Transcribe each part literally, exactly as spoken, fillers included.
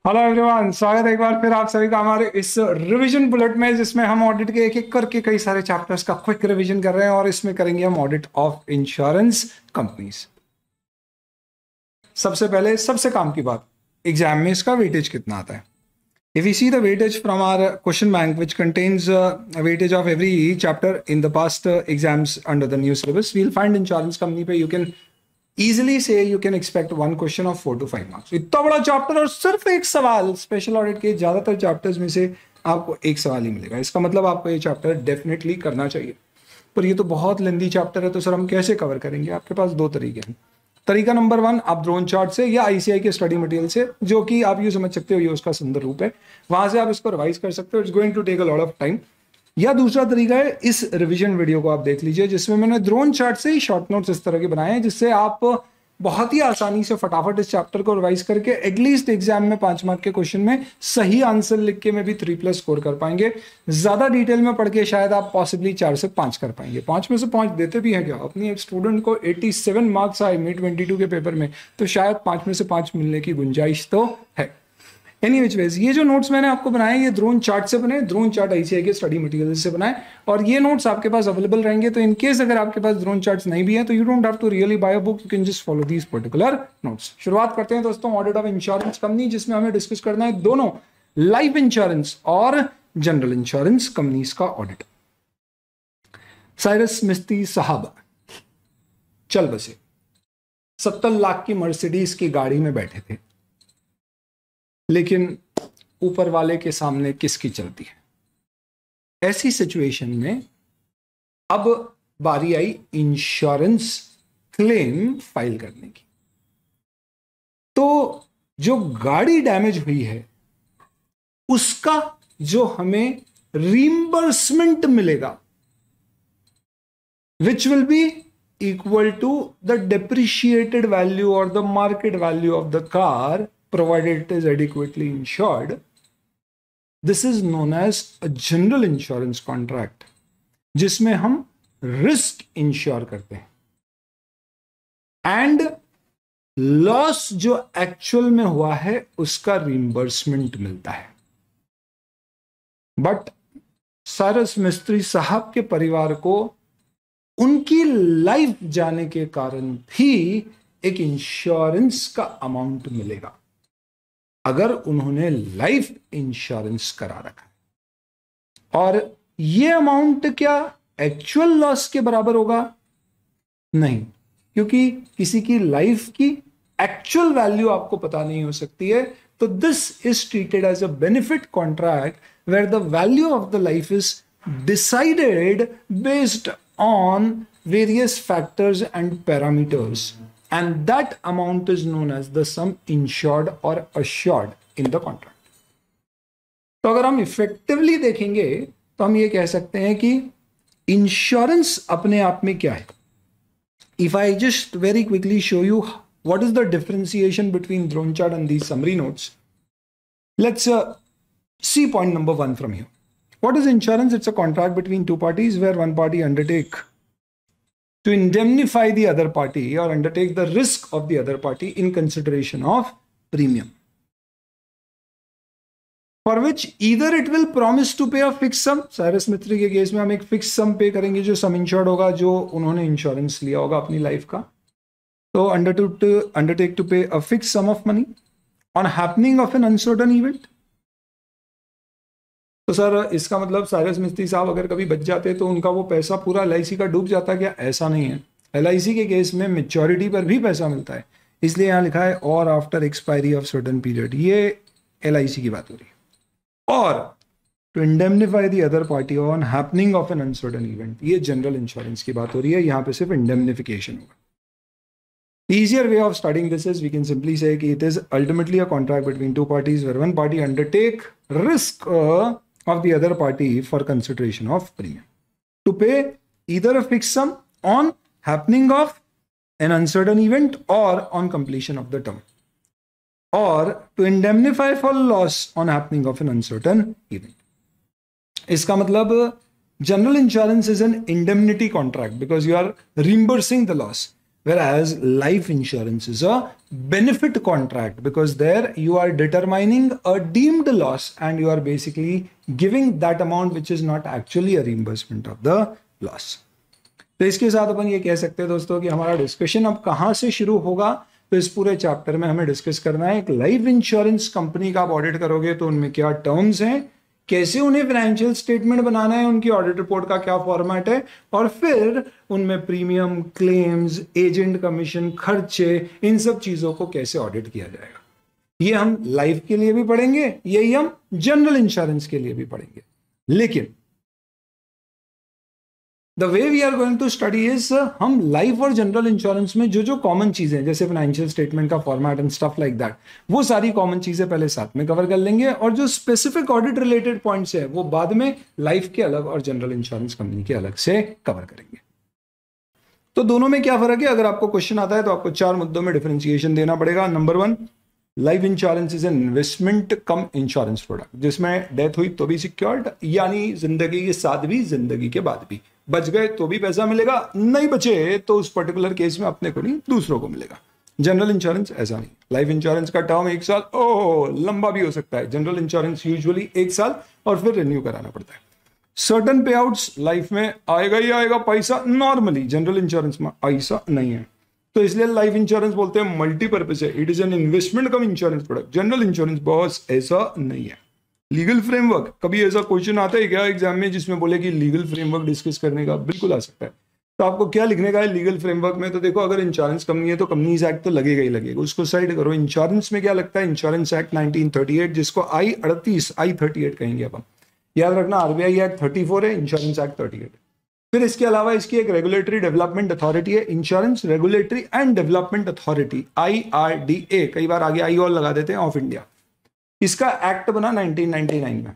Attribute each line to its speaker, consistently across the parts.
Speaker 1: Hello everyone, स्वागत है एक बार फिर आप सभी का हमारे इस रिवीजन बुलेट में, जिसमें हम ऑडिट के एक एक करके कई सारे चैप्टर्स का क्विक रिवीजन कर रहे हैं और इसमें करेंगे हम ऑडिट ऑफ इंश्योरेंस कंपनीज। सबसे पहले सबसे काम की बात, एग्जाम में इसका वेटेज कितना आता है। If we see the weightage from our question bank, which contains uh, a weightage of every chapter in the past uh, exams under the new syllabus, we'll find insurance company पे you can easily say you can expect one question of four to five marks। इतना बड़ा chapter और सिर्फ एक सवाल, special audit के ज्यादातर chapters में से आपको एक सवाल ही मिलेगा। इसका मतलब आपको ये चैप्टर डेफिनेटली करना चाहिए, पर ये तो बहुत लेंदी चैप्टर है, तो सर हम कैसे कवर करेंगे। आपके पास दो तरीके हैं। तरीका नंबर वन, आप ड्रोन चार्ट से या आईसीआई के स्टडी मटेरियल से, जो कि आप ये समझ सकते हो ये उसका सुंदर रूप है, वहां से आप इसको रिवाइज कर सकते हो। It's going to take a lot of time. या दूसरा तरीका है, इस रिवीजन वीडियो को आप देख लीजिए, जिसमें मैंने ड्रोन चार्ट से ही शॉर्ट नोट्स इस तरह के बनाए हैं, जिससे आप बहुत ही आसानी से फटाफट इस चैप्टर को रिवाइज करके एटलीस्ट एग्जाम में पांच मार्क के क्वेश्चन में सही आंसर लिख के में भी थ्री प्लस स्कोर कर पाएंगे। ज्यादा डिटेल में पढ़ के शायद आप पॉसिबली चार से पांच कर पाएंगे। पांच में से पांच देते भी हैं क्या? अपनी एक स्टूडेंट को सत्तासी मार्क्स आए मे बाईस के पेपर में, तो शायद पांच में से पांच मिलने की गुंजाइश तो है। एनी विच वेज, ये जो नोट्स मैंने आपको बनाए ये ड्रोन चार्ट से बने, ड्रोन चार्ट आईसीआई के स्टडी मटेरियल से बनाए, और ये नोट्स आपके पास अवेलेबल रहेंगे। तो इन केस अगर आपके पास ड्रोन चार्ट्स नहीं भी है तो you don't have to really buy a book, you can just follow these particular notes. शुरुआत करते हैं दोस्तों ऑडिट ऑफ इंश्योरेंस कंपनी, जिसमें हमें डिस्कस करना है दोनों लाइफ इंश्योरेंस और जनरल इंश्योरेंस कंपनीज का ऑडिट। साइरस मिस्त्री साहब चल बसे, सत्तर लाख की मर्सिडीज की गाड़ी में बैठे थे, लेकिन ऊपर वाले के सामने किसकी चलती है। ऐसी सिचुएशन में अब बारी आई इंश्योरेंस क्लेम फाइल करने की। तो जो गाड़ी डैमेज हुई है उसका जो हमें रीइंबर्समेंट मिलेगा, which will be equal to the depreciated value और the market value of the car, provided it is adequately insured. This is known as a general insurance contract, जिसमें हम रिस्क इंश्योर करते हैं, एंड लॉस जो actual में हुआ है उसका रिइंबर्समेंट मिलता है। बट साइरस मिस्त्री साहब के परिवार को उनकी लाइफ जाने के कारण भी एक इंश्योरेंस का अमाउंट मिलेगा, अगर उन्होंने लाइफ इंश्योरेंस करा रखा है। और ये अमाउंट क्या एक्चुअल लॉस के बराबर होगा? नहीं, क्योंकि किसी की लाइफ की एक्चुअल वैल्यू आपको पता नहीं हो सकती है। तो this is treated as a benefit contract where the value of the life is decided based on various factors and parameters, and that amount is known as the sum insured or assured in the contract। तो अगर हम effectively देखेंगे तो हम ये कह सकते हैं कि इंश्योरेंस अपने आप में क्या है। If I just very quickly show you what is the differentiation between drone chart and these summary notes, let's see point number one from here. What is insurance? It's a contract between two parties where one party undertake to indemnify the other party or undertake the risk of the other party in consideration of premium, for which either it will promise to pay a fixed sum। Cyrus Mistry के case में हम एक fix सम पे करेंगे जो सम insured होगा, जो उन्होंने इंश्योरेंस लिया होगा अपनी लाइफ का। तो under to undertake to pay a fix sum of money on happening of an uncertain event. तो सर इसका मतलब साइरस मिस्त्री साहब अगर कभी बच जाते तो उनका वो पैसा पूरा एल आई सी का डूब जाता क्या? ऐसा नहीं है। एल आई सी के केस में मेच्योरिटी पर भी पैसा मिलता है, इसलिए यहां लिखा है और after expiry of certain period. ये एल आई सी की बात हो रही है। और to indemnify the other party on happening of an uncertain event, ये जनरल इंश्योरेंस की बात हो रही है। यहां पे सिर्फ इंडेमनिफिकेशन होगा। Easier way of studying this is we can simply say कि it is ultimately a contract between two parties where one party undertake risk uh, of the other party for consideration of premium to pay either a fixed sum on happening of an uncertain event or on completion of the term, or to indemnify for loss on happening of an uncertain event। इसका मतलब general insurance is an indemnity contract because you are reimbursing the loss, whereas life insurance is a benefit contract because there you are determining a deemed loss and you are basically giving that amount which is not actually a reimbursement of the loss. तो इसके साथ अपन ये कह सकते हैं दोस्तों कि हमारा डिस्कशन अब कहां से शुरू होगा, तो इस पूरे चैप्टर में हमें डिस्कस करना है एक लाइफ इंश्योरेंस कंपनी का आप ऑडिट करोगे तो उनमें क्या टर्म्स हैं, कैसे उन्हें फाइनेंशियल स्टेटमेंट बनाना है, उनकी ऑडिट रिपोर्ट का क्या फॉर्मेट है, और फिर उनमें प्रीमियम, क्लेम्स, एजेंट कमीशन, खर्चे, इन सब चीजों को कैसे ऑडिट किया जाएगा। ये हम लाइफ के लिए भी पढ़ेंगे, यही हम जनरल इंश्योरेंस के लिए भी पढ़ेंगे। लेकिन the way we are going to study is हम लाइफ और जनरल इंश्योरेंस में जो जो कॉमन चीजें जैसे फाइनेंशियल स्टेटमेंट का format and stuff like that, वो सारी कॉमन चीजें पहले साथ में कवर कर लेंगे और जो स्पेसिफिक ऑडिट रिलेटेड पॉइंट्स है वो बाद में लाइफ के अलग और जनरल इंश्योरेंस कंपनी के अलग से कवर करेंगे। तो दोनों में क्या फर्क है, अगर आपको क्वेश्चन आता है तो आपको चार मुद्दों में डिफरेंशिएशन देना पड़ेगा। Number one, life insurance is an investment cum insurance product जिसमें डेथ हुई तो भी सिक्योर्ड, यानी जिंदगी के साथ भी जिंदगी के बाद भी, बच गए तो भी पैसा मिलेगा, नहीं बचे तो उस पर्टिकुलर केस में अपने को नहीं दूसरों को मिलेगा। जनरल इंश्योरेंस ऐसा नहीं, लाइफ इंश्योरेंस का टर्म एक साल, ओह लंबा भी हो सकता है। जनरल इंश्योरेंस यूजुअली एक साल और फिर रिन्यू कराना पड़ता है। सर्टन पे आउट्स लाइफ में आएगा ही आएगा पैसा नॉर्मली, जनरल इंश्योरेंस में ऐसा नहीं है, तो इसलिए लाइफ इंश्योरेंस बोलते हैं मल्टीपर्पज है, it is an investment cum insurance product. General insurance boss ऐसा नहीं है। लीगल फ्रेमवर्क, कभी ऐसा क्वेश्चन आता है क्या एग्जाम में जिसमें बोले कि लीगल फ्रेमवर्क डिस्कस करने का? बिल्कुल आ सकता है। तो आपको क्या लिखने का है लीगल फ्रेमवर्क में? तो देखो अगर इंश्योरेंस कंपनी है तो कंपनीज एक्ट तो लगेगा ही लगेगा, उसको साइड करो। इंश्योरेंस में क्या लगता है? Insurance act nineteen thirty eight, जिसको आई अड़तीस आई थर्टी एट कहेंगे अपन, याद रखना। आरबीआई एक्ट थर्टी फोर है, इंश्योरेंस एक्ट थर्टी एट। फिर इसके अलावा इसकी एक रेगुलेटरी डेवलपमेंट अथॉरिटी है, insurance regulatory and development authority, I R D A, कई बार आगे आई और लगा देते हैं, ऑफ इंडिया। इसका एक्ट बना नाइनटीन नाइंटी नाइन में,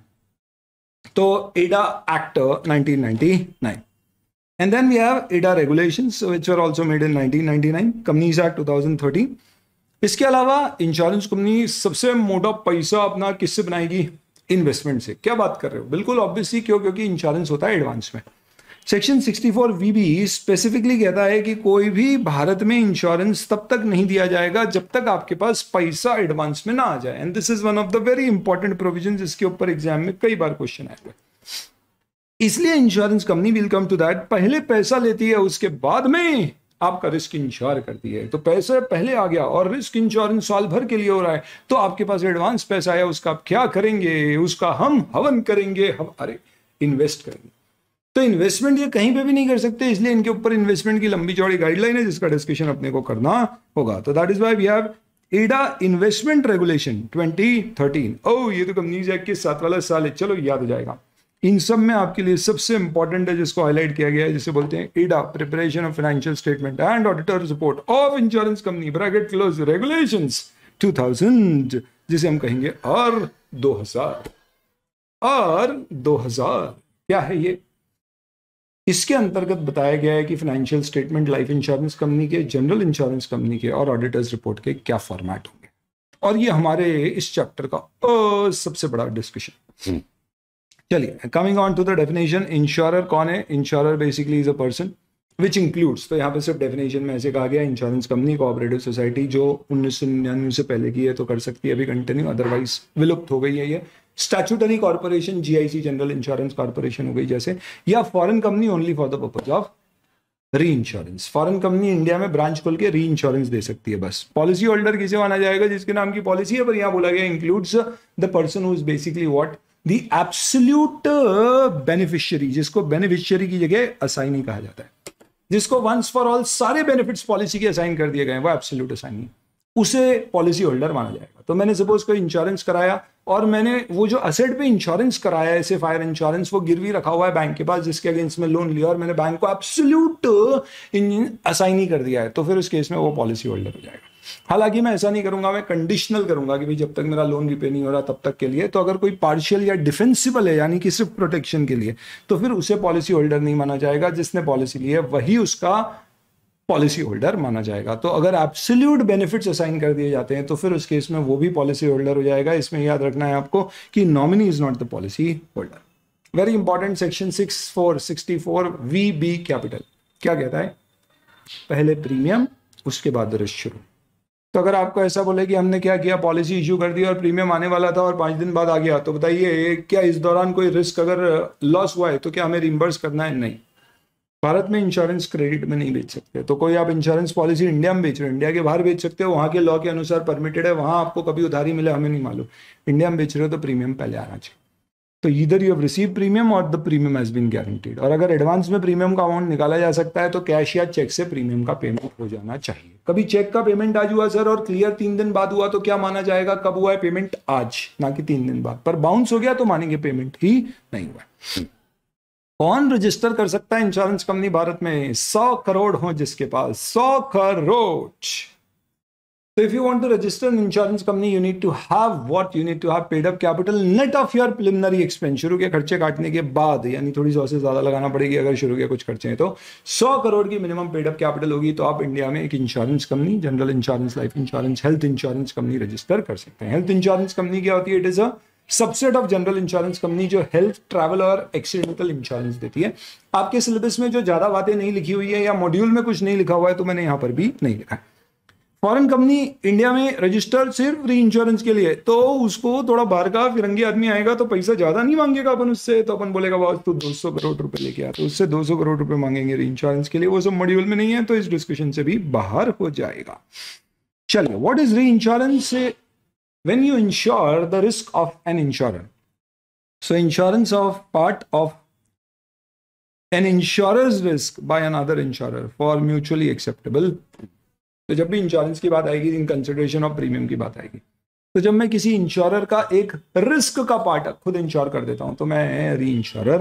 Speaker 1: तो IRDA act nineteen ninety nine, and then we have IRDA regulations which were also made in nineteen ninety nine, companies act to thousand thirteen. इसके अलावा इंश्योरेंस कंपनी सबसे मोटा पैसा अपना किससे बनाएगी? इन्वेस्टमेंट से। क्या बात कर रहे हो? बिल्कुल ऑब्वियसली, क्यों? क्योंकि इंश्योरेंस होता है एडवांस में। Section sixty four V B specifically कहता है कि कोई भी भारत में इंश्योरेंस तब तक नहीं दिया जाएगा जब तक आपके पास पैसा एडवांस में ना आ जाए, and this is one of the very important provision जिसके ऊपर एग्जाम में कई बार क्वेश्चन आए हुए। इसलिए insurance company will come to that, पहले पैसा लेती है उसके बाद में आपका रिस्क इंश्योर करती है। तो पैसा पहले आ गया और रिस्क इंश्योरेंस साल भर के लिए हो रहा है, तो आपके पास एडवांस पैसा आया, उसका आप क्या करेंगे? उसका हम हवन करेंगे, हम अरे इन्वेस्ट करेंगे। तो इन्वेस्टमेंट ये कहीं पे भी नहीं कर सकते, इसलिए इनके ऊपर इन्वेस्टमेंट की लंबी चौड़ी गाइडलाइन है जिसका डिस्कशन अपने को करना होगा। तो that is why we have IRDA investment regulation twenty thirteen. Oh ये तो कंपनीज एक्ट के साथ वाला साल है, चलो याद हो जाएगा। इन सब में आपके लिए सबसे इंपॉर्टेंट है जिसको हाईलाइट किया गया है, जिसे बोलते हैं IRDA, preparation of financial statement and auditor report of insurance company bracket close regulations two thousand, जिसे हम कहेंगे और दो हज़ार। और दो हज़ार क्या है ये? इसके अंतर्गत बताया गया है कि financial statement life insurance company के, जनरल इंश्योरेंस कंपनी के और ऑडिटर्स रिपोर्ट के क्या फॉर्मेट होंगे, और ये हमारे इस चैप्टर का ओ, सबसे बड़ा डिस्कशन। चलिए coming on to the definition, insurer कौन है? Insurer basically is a person which includes, तो यहाँ पे सिर्फ डेफिनेशन में ऐसे कहा गया इंश्योरेंस कंपनी, कोऑपरेटिव सोसाइटी जो उन्नीस सौ निन्यानवे से पहले की है तो कर सकती है अभी कंटिन्यू, अदरवाइज विलुप्त हो गई है ये। Statutory corporation, GIC general insurance corporation हो गई जैसे, या foreign company only for the purpose of reinsurance. Foreign company India में ब्रांच खोल के री इंश्योरेंस दे सकती है बस। पॉलिसी होल्डर किसे माना जाएगा? जिसके नाम की पॉलिसी है, पर यहाँ बोला गया includes the person who is basically what, the absolute beneficiary, जिसको बेनिफिशियरी की जगह असाइनी कहा जाता है, जिसको वंस फॉर ऑल सारे बेनिफिट्स पॉलिसी के असाइन कर दिए गए, वो एब्सोल्यूट असाइनी, उसे पॉलिसी होल्डर माना जाएगा। तो मैंने सपोज कोई इंश्योरेंस कराया और मैंने वो जो असेट पे इंश्योरेंस कराया है, ऐसे फायर इंश्योरेंस, वो गिरवी रखा हुआ है बैंक के पास जिसके अगेंस्ट में लोन लिया, और मैंने बैंक को एब्सोल्यूट असाइनी कर दिया है, तो फिर उस केस में वो पॉलिसी होल्डर हो जाएगा। हालांकि मैं ऐसा नहीं करूंगा, मैं कंडीशनल करूंगा कि भाई जब तक मेरा लोन रिपे नहीं हो रहा तब तक के लिए। तो अगर कोई पार्शियल या डिफेंसिबल है, यानी कि सिर्फ प्रोटेक्शन के लिए, तो फिर उसे पॉलिसी होल्डर नहीं माना जाएगा। जिसने पॉलिसी ली है वही उसका पॉलिसी होल्डर माना जाएगा। तो अगर एब्सोल्यूट बेनिफिट्स असाइन कर दिए जाते हैं तो फिर उस केस में वो भी पॉलिसी होल्डर हो जाएगा। इसमें याद रखना है आपको कि nominee is not the policy holder. Very important section six four sixty four V B capital क्या कहता है? पहले प्रीमियम उसके बाद रिस्क शुरू। तो अगर आपको ऐसा बोले कि हमने क्या किया, पॉलिसी इशू कर दी और प्रीमियम आने वाला था और पाँच दिन बाद आ गया, तो बताइए क्या इस दौरान कोई रिस्क अगर लॉस हुआ है तो क्या हमें रिम्बर्स करना है? नहीं। भारत में इंश्योरेंस क्रेडिट में नहीं बेच सकते। तो कोई आप इंश्योरेंस पॉलिसी इंडिया में बेच रहे हो, इंडिया के बाहर बेच सकते हो, वहाँ के लॉ के अनुसार परमिटेड है, वहाँ आपको कभी उधारी मिले हमें नहीं मालूम। इंडिया में बेच रहे हो तो प्रीमियम पहले आना चाहिए। तो either you have receive premium और the premium has been guaranteed. और अगर एडवांस में प्रीमियम का अमाउंट निकाला जा सकता है तो कैश या चेक से प्रीमियम का पेमेंट हो जाना चाहिए। कभी चेक का पेमेंट आज हुआ सर और क्लियर तीन दिन बाद हुआ तो क्या माना जाएगा? कब हुआ है पेमेंट? आज, ना कि तीन दिन बाद। पर बाउंस हो गया तो मानेंगे पेमेंट ही नहीं हुआ। कौन रजिस्टर कर सकता है इंश्योरेंस कंपनी भारत में? सौ करोड़ हो जिसके पास, सौ crore. So if you want to register an insurance company, you need to have what? You need to have paid up capital net of your preliminary expense। शुरू के खर्चे काटने के बाद, यानी थोड़ी सौ से ज्यादा लगाना पड़ेगी अगर शुरू के कुछ खर्चे हैं तो सौ करोड़ की मिनिमम पेड अप कैपिटल होगी तो आप इंडिया में एक insurance company, general insurance, life insurance, health insurance company register कर सकते हैं। हेल्थ इंश्योरेंस कंपनी क्या होती है? It is a subset of general insurance company जो हेल्थ, ट्रैवल और एक्सीडेंटल इंश्योरेंस देती है। आपके सिलेबस में जो ज्यादा बातें नहीं लिखी हुई है या मॉड्यूल में कुछ नहीं लिखा हुआ है तो मैंने यहां पर भी नहीं लिखा है। फॉरेन कंपनी इंडिया में रजिस्टर्ड सिर्फ री इंश्योरेंस के लिए, तो उसको थोड़ा बाहर का फिरंगी आदमी आएगा तो पैसा ज्यादा नहीं मांगेगा अपन उससे, तो अपन बोलेगा बॉस तू दो सौ करोड़ रुपए लेके आ, तो उससे दो सौ करोड़ रुपए मांगेंगे री इंश्योरेंस के लिए। वो सब मॉड्यूल में नहीं है तो इस डिस्कशन से भी बाहर हो जाएगा। चलिए, what is reinsurance? When you insure the risk of an insurer, so insurance of part of an insurer's risk by another insurer for mutually acceptable. तो जब भी इंश्योरेंस की बात आएगी, इन कंसिडरेशन ऑफ प्रीमियम की बात आएगी, तो जब मैं किसी इंश्योरर का एक रिस्क का पार्ट खुद इंश्योर कर देता हूं तो मैं री इंश्योरर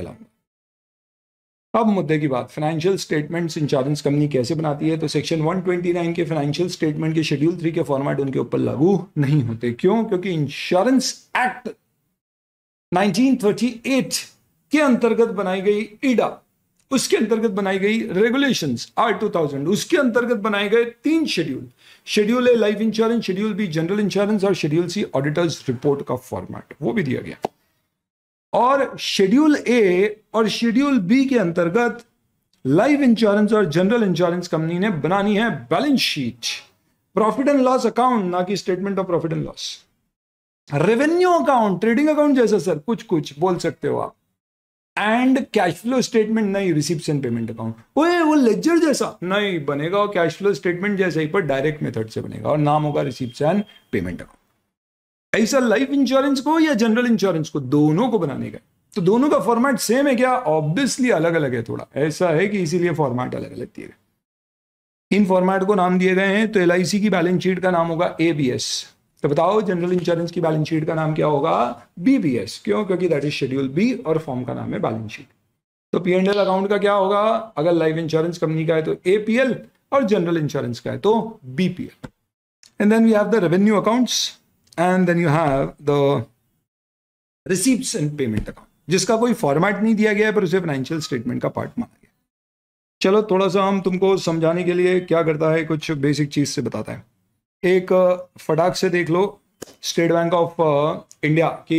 Speaker 1: कहलाऊंगा। अब मुद्दे की बात, फाइनेंशियल स्टेटमेंट्स इंश्योरेंस कंपनी कैसे बनाती है? तो सेक्शन एक सौ उनतीस के फाइनेंशियल स्टेटमेंट के शेड्यूल थ्री के फॉर्मेट उनके ऊपर लागू नहीं होते। क्यों? क्योंकि insurance act nineteen thirty eight के अंतर्गत बनाई गई ईडा, उसके अंतर्गत बनाई गई रेगुलेशंस आर टू थाउजेंड, उसके अंतर्गत बनाए गए तीन schedule, schedule A life insurance, schedule B general insurance और शेड्यूल सी ऑडिटर्स रिपोर्ट का फॉर्मेट, वो भी दिया गया। और शेड्यूल ए और शेड्यूल बी के अंतर्गत लाइफ इंश्योरेंस और जनरल इंश्योरेंस कंपनी ने बनानी है balance sheet, profit and loss account, ना कि statement of profit and loss. Revenue account, trading account जैसा सर, कुछ कुछ बोल सकते हो आप। एंड कैश फ्लो स्टेटमेंट नहीं, रिसीप्ट्स एंड पेमेंट अकाउंट। ओए वो लेजर जैसा नहीं बनेगा, और कैश फ्लो स्टेटमेंट जैसा ही पर डायरेक्ट मेथड से बनेगा और नाम होगा रिसीप्ट्स एंड पेमेंट अकाउंट। ऐसा लाइफ इंश्योरेंस को या जनरल इंश्योरेंस को, दोनों को बनाने का, तो दोनों का फॉर्मेट सेम है क्या? ऑब्वियसली अलग अलग है, थोड़ा ऐसा है कि इसीलिए फॉर्मेट अलग अलग दिए गए। इन फॉर्मेट को नाम दिए गए हैं। तो एल आई सी की बैलेंस शीट का नाम होगा ए बी एस, तो बताओ जनरल इंश्योरेंस की बैलेंस शीट का नाम क्या होगा? B B S. क्यों? क्योंकि दैट इज शेड्यूल बी और फॉर्म का नाम है बैलेंस शीट। तो पी एंड एल अकाउंट का क्या होगा? अगर लाइफ इंश्योरेंस कंपनी का है तो ए पी एल और जनरल इंश्योरेंस का है तो B P L. And then we have the revenue accounts and then you have the receipts and payment account, जिसका कोई फॉर्मेट नहीं दिया गया है पर उसे फाइनेंशियल स्टेटमेंट का पार्ट माना गया। चलो थोड़ा सा हम तुमको समझाने के लिए क्या करता है, कुछ बेसिक चीज से बताता है। एक फटाक से देख लो, स्टेट बैंक ऑफ इंडिया की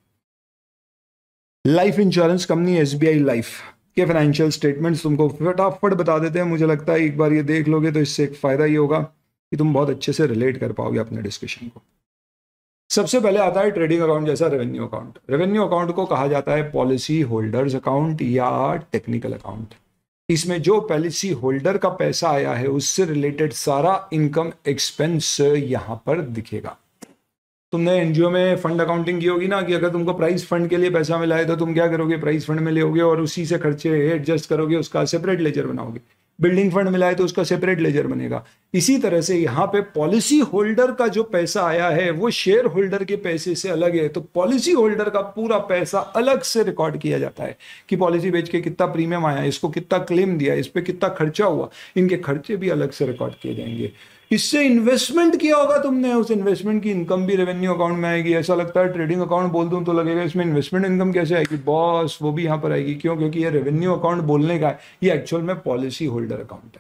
Speaker 1: life insurance company S B I life के फाइनेंशियल स्टेटमेंट्स तुमको फटाफट बता देते हैं। मुझे लगता है एक बार ये देख लोगे तो इससे एक फायदा ये होगा कि तुम बहुत अच्छे से रिलेट कर पाओगे अपने डिस्कशन को। सबसे पहले आता है ट्रेडिंग अकाउंट जैसा रेवेन्यू अकाउंट। रेवेन्यू अकाउंट को कहा जाता है पॉलिसी होल्डर्स अकाउंट या टेक्निकल अकाउंट। इसमें जो पॉलिसी होल्डर का पैसा आया है उससे रिलेटेड सारा इनकम एक्सपेंस यहां पर दिखेगा। तुमने एनजीओ में फंड अकाउंटिंग की होगी ना, कि अगर तुमको प्राइस फंड के लिए पैसा मिला है तो तुम क्या करोगे? प्राइस फंड में ले और उसी से खर्चे एडजस्ट करोगे, उसका सेपरेट लेजर बनाओगे। बिल्डिंग फंड मिला है तो उसका सेपरेट लेजर बनेगा। इसी तरह से यहाँ पे पॉलिसी होल्डर का जो पैसा आया है वो शेयर होल्डर के पैसे से अलग है, तो पॉलिसी होल्डर का पूरा पैसा अलग से रिकॉर्ड किया जाता है कि पॉलिसी बेच के कितना प्रीमियम आया, इसको कितना क्लेम दिया, इस पे कितना खर्चा हुआ, इनके खर्चे भी अलग से रिकॉर्ड किए जाएंगे। इससे इन्वेस्टमेंट किया होगा तुमने, उस इन्वेस्टमेंट की इनकम भी रेवेन्यू अकाउंट में आएगी। ऐसा लगता है ट्रेडिंग अकाउंट बोल दूं तो लगेगा इसमें इन्वेस्टमेंट इनकम कैसे आएगी? बॉस वो भी यहां पर आएगी। क्यों? क्योंकि ये रेवेन्यू अकाउंट बोलने का है, ये एक्चुअल में पॉलिसी होल्डर अकाउंट है।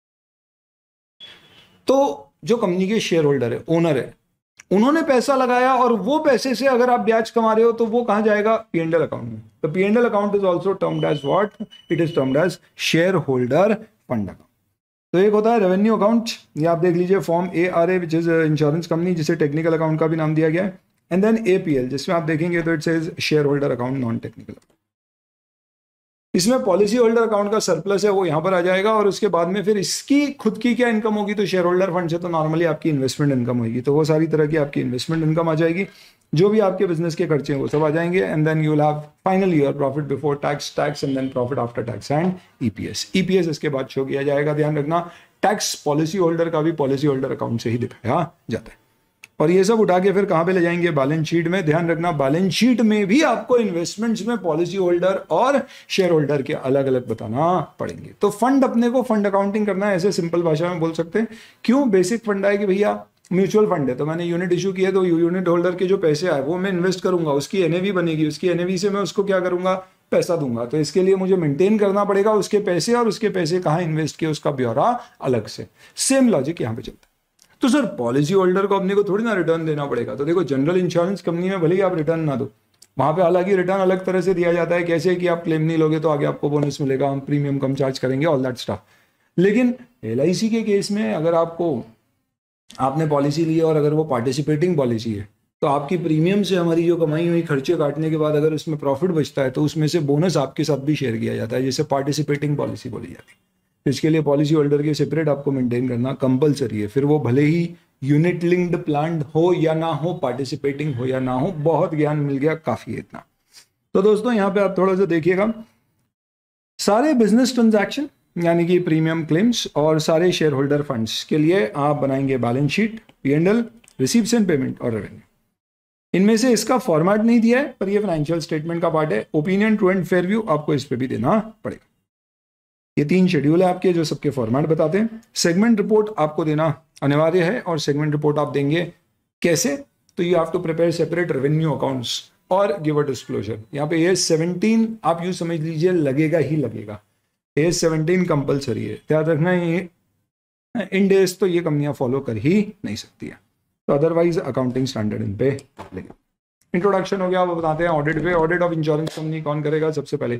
Speaker 1: तो जो कंपनी के शेयर होल्डर है, ओनर है, उन्होंने पैसा लगाया और वो पैसे से अगर आप ब्याज कमा रहे हो तो वो कहां जाएगा? पी एंड एल अकाउंट में। तो P and L account is also termed as what? It is termed as share holder fund account. तो एक होता है रेवेन्यू अकाउंट, ये आप देख लीजिए form A R A which is insurance company, जिसे टेक्निकल अकाउंट का भी नाम दिया गया है। And then A P L, जिसमें आप देखेंगे तो it says share holder account, non technical. इसमें पॉलिसी होल्डर अकाउंट का सरप्लस है वो यहाँ पर आ जाएगा, और उसके बाद में फिर इसकी खुद की क्या इनकम होगी, तो शेयर होल्डर फंड से तो नॉर्मली आपकी इन्वेस्टमेंट इनकम होगी, तो वो सारी तरह की आपकी इन्वेस्टमेंट इनकम आ जाएगी, जो भी आपके बिजनेस के खर्चे हैं वो सब आ जाएंगे। And then you will have final year profit before tax, tax and then profit after tax and EPS. EPS इसके बाद शो किया जाएगा। ध्यान रखना, टैक्स पॉलिसी होल्डर का भी पॉलिसी होल्डर अकाउंट से ही दिखाया जाता है। और ये सब उठा के फिर कहां पे ले जाएंगे, बैलेंस शीट में। ध्यान रखना, बैलेंस शीट में भी आपको इन्वेस्टमेंट्स में पॉलिसी होल्डर और शेयर होल्डर के अलग अलग बताना पड़ेंगे। तो फंड अपने को फंड अकाउंटिंग करना है, ऐसे सिंपल भाषा में बोल सकते हैं। क्यों? बेसिक फंड है कि भैया म्यूचुअल फंड है, तो मैंने यूनिट इशू किया, तो यूनिट होल्डर के जो पैसे आए वो मैं इन्वेस्ट करूंगा, उसकी एनएवी बनेगी, उसकी एनएवी से मैं उसको क्या करूंगा, पैसा दूंगा। तो इसके लिए मुझे मेंटेन करना पड़ेगा उसके पैसे, और उसके पैसे कहाँ इन्वेस्ट किए उसका ब्यौरा अलग से। सेम लॉजिक यहाँ पे चलता है। तो सर पॉलिसी होल्डर को अपने को थोड़ी ना रिटर्न देना पड़ेगा, तो देखो जनरल इंश्योरेंस कंपनी में भले ही आप रिटर्न ना दो, वहां पे हालांकि रिटर्न अलग तरह से दिया जाता है, कैसे कि आप क्लेम नहीं लोगे तो आगे आपको बोनस मिलेगा, हम प्रीमियम कम चार्ज करेंगे, ऑल दैट स्टफ। लेकिन एल आई सी के केस में अगर आपको आपने पॉलिसी ली है और अगर वो पार्टिसिपेटिंग पॉलिसी है, तो आपकी प्रीमियम से हमारी जो कमाई हुई खर्चे काटने के बाद अगर उसमें प्रॉफिट बचता है तो उसमें से बोनस आपके साथ भी शेयर किया जाता है, जिसे पार्टिसिपेटिंग पॉलिसी बोली जाती है। तो इसके लिए पॉलिसी होल्डर के सेपरेट आपको मेंटेन करना कंपलसरी है, फिर वो भले ही यूनिट लिंक्ड प्लान हो या ना हो, पार्टिसिपेटिंग हो या ना हो। बहुत ज्ञान मिल गया, काफी है इतना। तो दोस्तों यहाँ पे आप थोड़ा सा देखिएगा, सारे बिजनेस ट्रांजैक्शन यानी कि प्रीमियम क्लेम्स और सारे शेयर होल्डर फंड्स के लिए आप बनाएंगे balance sheet, P and L, receives and payment और रेवेन्यू। इनमें से इसका फॉर्मेट नहीं दिया है, पर ये फाइनेंशियल स्टेटमेंट का पार्ट है। Opinion, true and fair view आपको इस पे भी देना पड़ेगा। ये तीन शेड्यूल है आपके जो सबके फॉर्मेट बताते हैं। सेगमेंट रिपोर्ट आपको देना अनिवार्य है, और सेगमेंट रिपोर्ट आप देंगे कैसे, तो you have to prepare separate revenue accounts और गिव अ डिस्क्लोजर। यहाँ पे एज सेवनटीन आप यूं समझ लीजिए लगेगा ही लगेगा, एज सेवनटीन कंपलसरी है। ध्यान रखना, ये इन डेज तो ये कंपनियां फॉलो कर ही नहीं सकती है, तो अदरवाइज अकाउंटिंग स्टैंडर्ड इन पे लगेगा। इंट्रोडक्शन हो गया, वो बताते हैं ऑडिट पे। ऑडिट ऑफ इंश्योरेंस कंपनी कौन करेगा? सबसे पहले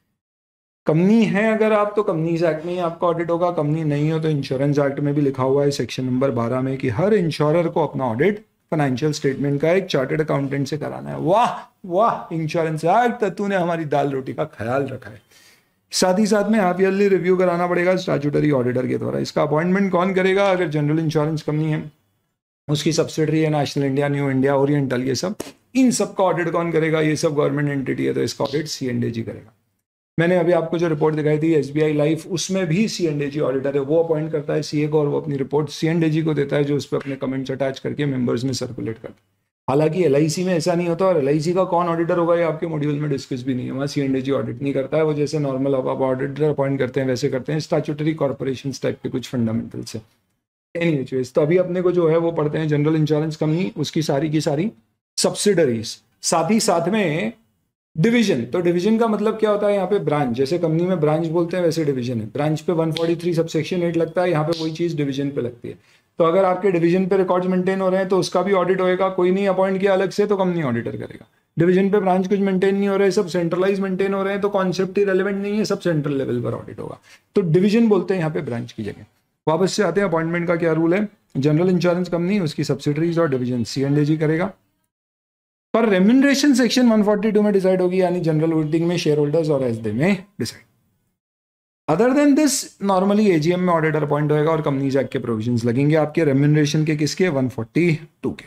Speaker 1: कंपनी है अगर आप, तो कंपनीज एक्ट में ही आपका ऑडिट होगा। कंपनी नहीं हो तो इंश्योरेंस एक्ट में भी लिखा हुआ है सेक्शन नंबर बारह में कि हर इंश्योरर को अपना ऑडिट फाइनेंशियल स्टेटमेंट का एक चार्टर्ड अकाउंटेंट से कराना है। वाह वाह, इंश्योरेंस एक्ट, तूने हमारी दाल रोटी का ख्याल रखा है। साथ ही साथ में हाफ ईयरली रिव्यू कराना पड़ेगा स्टैट्यूटरी ऑडिटर के द्वारा। इसका अपॉइंटमेंट कौन करेगा? अगर जनरल इंश्योरेंस कंपनी है, उसकी सब्सिडरी है National India, New India, Oriental, ये सब, इन सब का ऑडिट कौन करेगा? ये सब गवर्नमेंट एंटिटी है, तो इसका audit C and A G करेगा। मैंने अभी आपको जो रिपोर्ट दिखाई थी एसबीआई लाइफ, उसमें भी सी एंड ए जी ऑडिटर है, वो अपॉइंट करता है सीए को, और वो अपनी रिपोर्ट सी एंड ए जी को देता है, जो उस पर अपने कमेंट्स अटैच करके मेंबर्स में सर्कुलेट करता है। हालांकि एल आई सी में ऐसा नहीं होता, और एल आई सी का कौन ऑडिटर होगा ये आपके मॉड्यूल में डिस्कस भी नहीं है। वहाँ सी एंड ए जी ऑडिट नहीं करता है, वो जैसे नॉर्मल आप ऑडिटर अपॉइंट करते हैं वैसे करते हैं, स्टैट्यूटरी कॉर्पोरेशन टाइप के कुछ फंडामेंटल्स है। एनीवेज, तो अभी अपने को जो है वो पढ़ते हैं जनरल इंश्योरेंस कंपनी, उसकी सारी की सारी सब्सिडरीज, साथ ही साथ में डिवीजन। तो डिवीजन का मतलब क्या होता है? यहाँ पे ब्रांच, जैसे कंपनी में ब्रांच बोलते हैं वैसे डिवीजन है। ब्रांच पे one forty three subsection eight लगता है, यहाँ पे वही चीज डिवीजन पे लगती है। तो अगर आपके डिवीजन पे रिकॉर्ड्स मेंटेन हो रहे हैं तो उसका भी ऑडिट होएगा। कोई नहीं अपॉइंट किया अलग से तो कंपनी ऑडिटर करेगा। डिवीजन पे ब्रांच कुछ मेंटेन नहीं हो रहे, सब सेंट्रलाइज मेंटेन हो रहे हैं, तो कॉन्सेप्ट ही रेलिवेंट नहीं है, सब सेंट्रल लेवल पर ऑडिट होगा। तो डिवीजन बोलते हैं यहाँ पे ब्रांच की जगह। वापस से आते हैं, अपॉइंटमेंट का क्या रूल है? जनरल इंश्योरेंस कंपनी, उसकी सब्सिडरीज और division C and A G करेगा। पर remuneration section one forty two में डिसाइड होगी, यानी जनरल मीटिंग में शेयर होल्डर्स और एसडे में decide. Other than this normally AGM में ऑडिटर अपॉइंट होएगा, और कंपनीज एक्ट के प्रोविजंस लगेंगे आपके रेम्यूनरेशन के, किसके? वन फोर्टी टू के।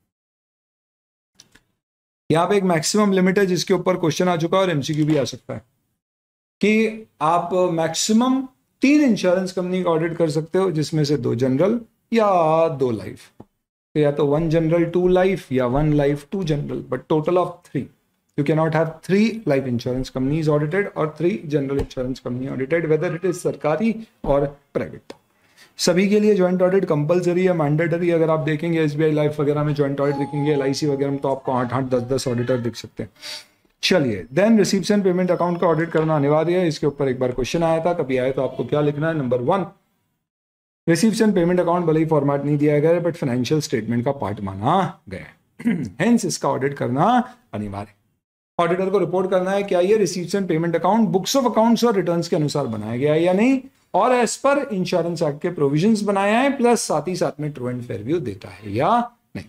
Speaker 1: यहां पे एक मैक्सिमम लिमिट है जिसके ऊपर क्वेश्चन आ चुका है और एमसीक्यू भी आ सकता है, कि आप मैक्सिमम तीन इंश्योरेंस कंपनी का ऑडिट कर सकते हो, जिसमें से दो जनरल या दो लाइफ, तो या तो वन जनरल टू लाइफ या one life two general, but total of three. You can not have three life insurance companies audited और three general insurance company audited, whether it is सरकारी और private. सभी के लिए ज्वाइंट ऑडिट कंपलसरी है, mandatory. अगर आप देखेंगे एसबीआई लाइफ वगैरह में ज्वाइंट ऑडिट दिखेंगे, एलआईसी वगैरह में तो आपको आठ आठ दस दस ऑडिटर दिख सकते हैं। चलिए, then receives and payment account का ऑडिट करना अनिवार्य है। इसके ऊपर एक बार क्वेश्चन आया था, कभी आया तो आपको क्या लिखना है? Number one, receives and payment account भले ही फॉर्मेट नहीं दिया गया है, बट फाइनेंशियल स्टेटमेंट का पार्ट माना गया है, हेंस इसका ऑडिट करना अनिवार्य। ऑडिटर को रिपोर्ट करना है क्या ये receives and payment account books of accounts और रिटर्न्स के अनुसार बनाया गया है या नहीं, और एज पर इंश्योरेंस एक्ट के प्रोविजंस बनाया है, प्लस साथ ही साथ में ट्रू एंड फेयर व्यू देता है या नहीं।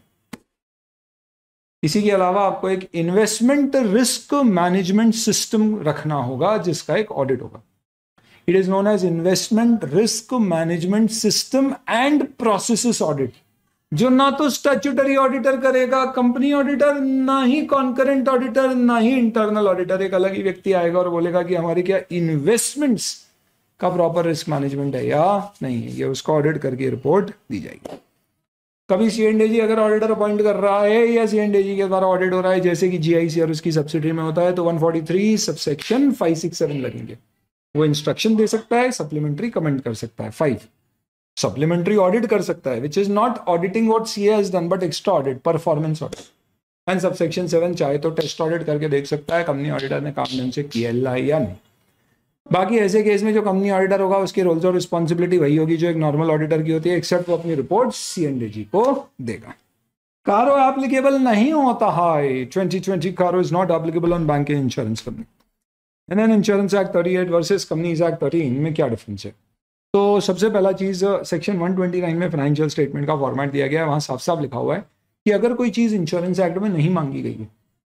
Speaker 1: इसी के अलावा आपको एक इन्वेस्टमेंट रिस्क मैनेजमेंट सिस्टम रखना होगा जिसका एक ऑडिट होगा। It is known as investment risk management system and processes audit, जो ना तो स्टैट्यूटरी ऑडिटर करेगा, कंपनी ऑडिटर, ना ही कॉन्करेंट ऑडिटर, ना ही इंटरनल ऑडिटर। एक अलग ही व्यक्ति आएगा और बोलेगा कि हमारी क्या इन्वेस्टमेंट्स का प्रॉपर रिस्क मैनेजमेंट है या नहीं है, ये उसका ऑडिट करके रिपोर्ट दी जाएगी। कभी सीएनडीजी अगर ऑडिटर अपॉइंट कर रहा है या सीएनडीजी के द्वारा ऑडिट हो रहा है, जैसे कि जीआईसी और उसकी सब्सिडी में होता है, तो one forty three subsection five six seven लगेंगे। वो इंस्ट्रक्शन दे सकता है, सप्लीमेंट्री कमेंट कर सकता है। फाइव सप्लीमेंट्री ऑडिट कर सकता है, which is not auditing what CA has done but extra audit, performance audit. And subsection seven चाहे तो टेस्ट ऑडिट करके देख सकता है कंपनी ऑडिटर ने काम ढंग से किया है या नहीं। बाकी ऐसे केस में जो कंपनी ऑडिटर होगा उसकी रोल्स और रिस्पॉन्सिबिलिटी वही होगी जो एक नॉर्मल ऑडिटर की होती है, एक्सेप्ट वो अपनी रिपोर्ट सीएनडीजी को देगा। कारो एप्लीकेबल नहीं होता है, twenty twenty CARO is not applicable on banking insurance company. And insurance act thirty eight versus companies act thirteen में क्या डिफरेंस है? तो सबसे पहला चीज, सेक्शन वन ट्वेंटी नाइन में फाइनेंशियल स्टेटमेंट का फॉर्मेट दिया गया है, वहां साफ साफ लिखा हुआ है कि अगर कोई चीज इंश्योरेंस एक्ट में नहीं मांगी गई है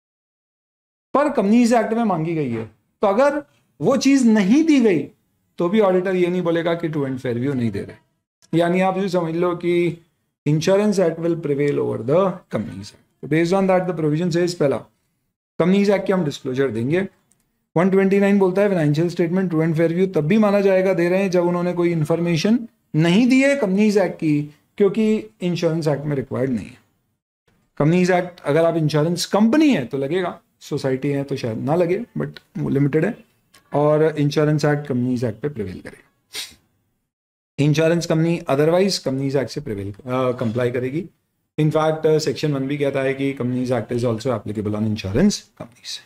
Speaker 1: पर कंपनीज एक्ट में मांगी गई है, तो अगर वो चीज नहीं दी गई तो भी ऑडिटर ये नहीं बोलेगा कि ट्रू एंड फेयर व्यू नहीं दे रहे। यानी आप ये समझ लो कि insurance act will prevail over the companies act. Based on that the provision says, पहला कंपनीज एक्ट के हम डिस्क्लोजर देंगे। वन ट्वेंटी नाइन बोलता है financial statement true and fair view तब भी माना जाएगा दे रहे हैं जब उन्होंने कोई इंफॉर्मेशन नहीं दी है कंपनीज एक्ट की, क्योंकि इंश्योरेंस एक्ट में रिक्वायर्ड नहीं है। कंपनीज एक्ट अगर आप इंश्योरेंस कंपनी है तो लगेगा, सोसाइटी है तो शायद ना लगे, बट लिमिटेड है। और इंश्योरेंस एक्ट कंपनीज एक्ट पे प्रिवेल करेगा। Insurance company otherwise companies act से प्रिवेल कंप्लाई करेगी। इनफैक्ट सेक्शन वन भी कहता है कि companies act is also applicable on insurance companies.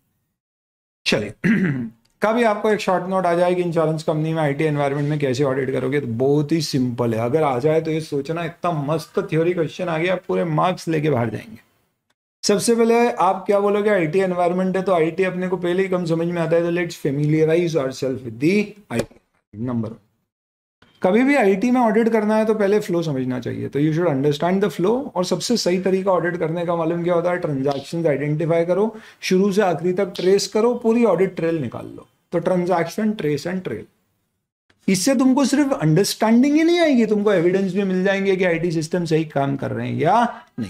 Speaker 1: चलिए कभी आपको एक शॉर्ट नोट आ जाए कि इंश्योरेंस कंपनी में आईटी एनवायरनमेंट में कैसे ऑडिट करोगे, तो बहुत ही सिंपल है। अगर आ जाए तो ये सोचना इतना मस्त थ्योरी क्वेश्चन आ गया, आप पूरे मार्क्स लेके बाहर जाएंगे। सबसे पहले आप क्या बोलोगे, आईटी एनवायरनमेंट है तो आईटी अपने को पहले ही कम समझ में आता है, तो let's familiarise ourselves with the IT. Number one, कभी भी आईटी में ऑडिट करना है तो पहले फ्लो समझना चाहिए, तो you should understand the flow. और सबसे सही तरीका ऑडिट करने का मालूम क्या होता है, ट्रांजैक्शंस आइडेंटिफाई करो, शुरू से आखिरी तक ट्रेस करो, पूरी ऑडिट ट्रेल निकाल लो। तो ट्रांजैक्शन, ट्रेस एंड ट्रेल, इससे तुमको सिर्फ अंडरस्टैंडिंग ही नहीं आएगी, तुमको एविडेंस भी मिल जाएंगे कि आईटी सिस्टम सही काम कर रहे हैं या नहीं।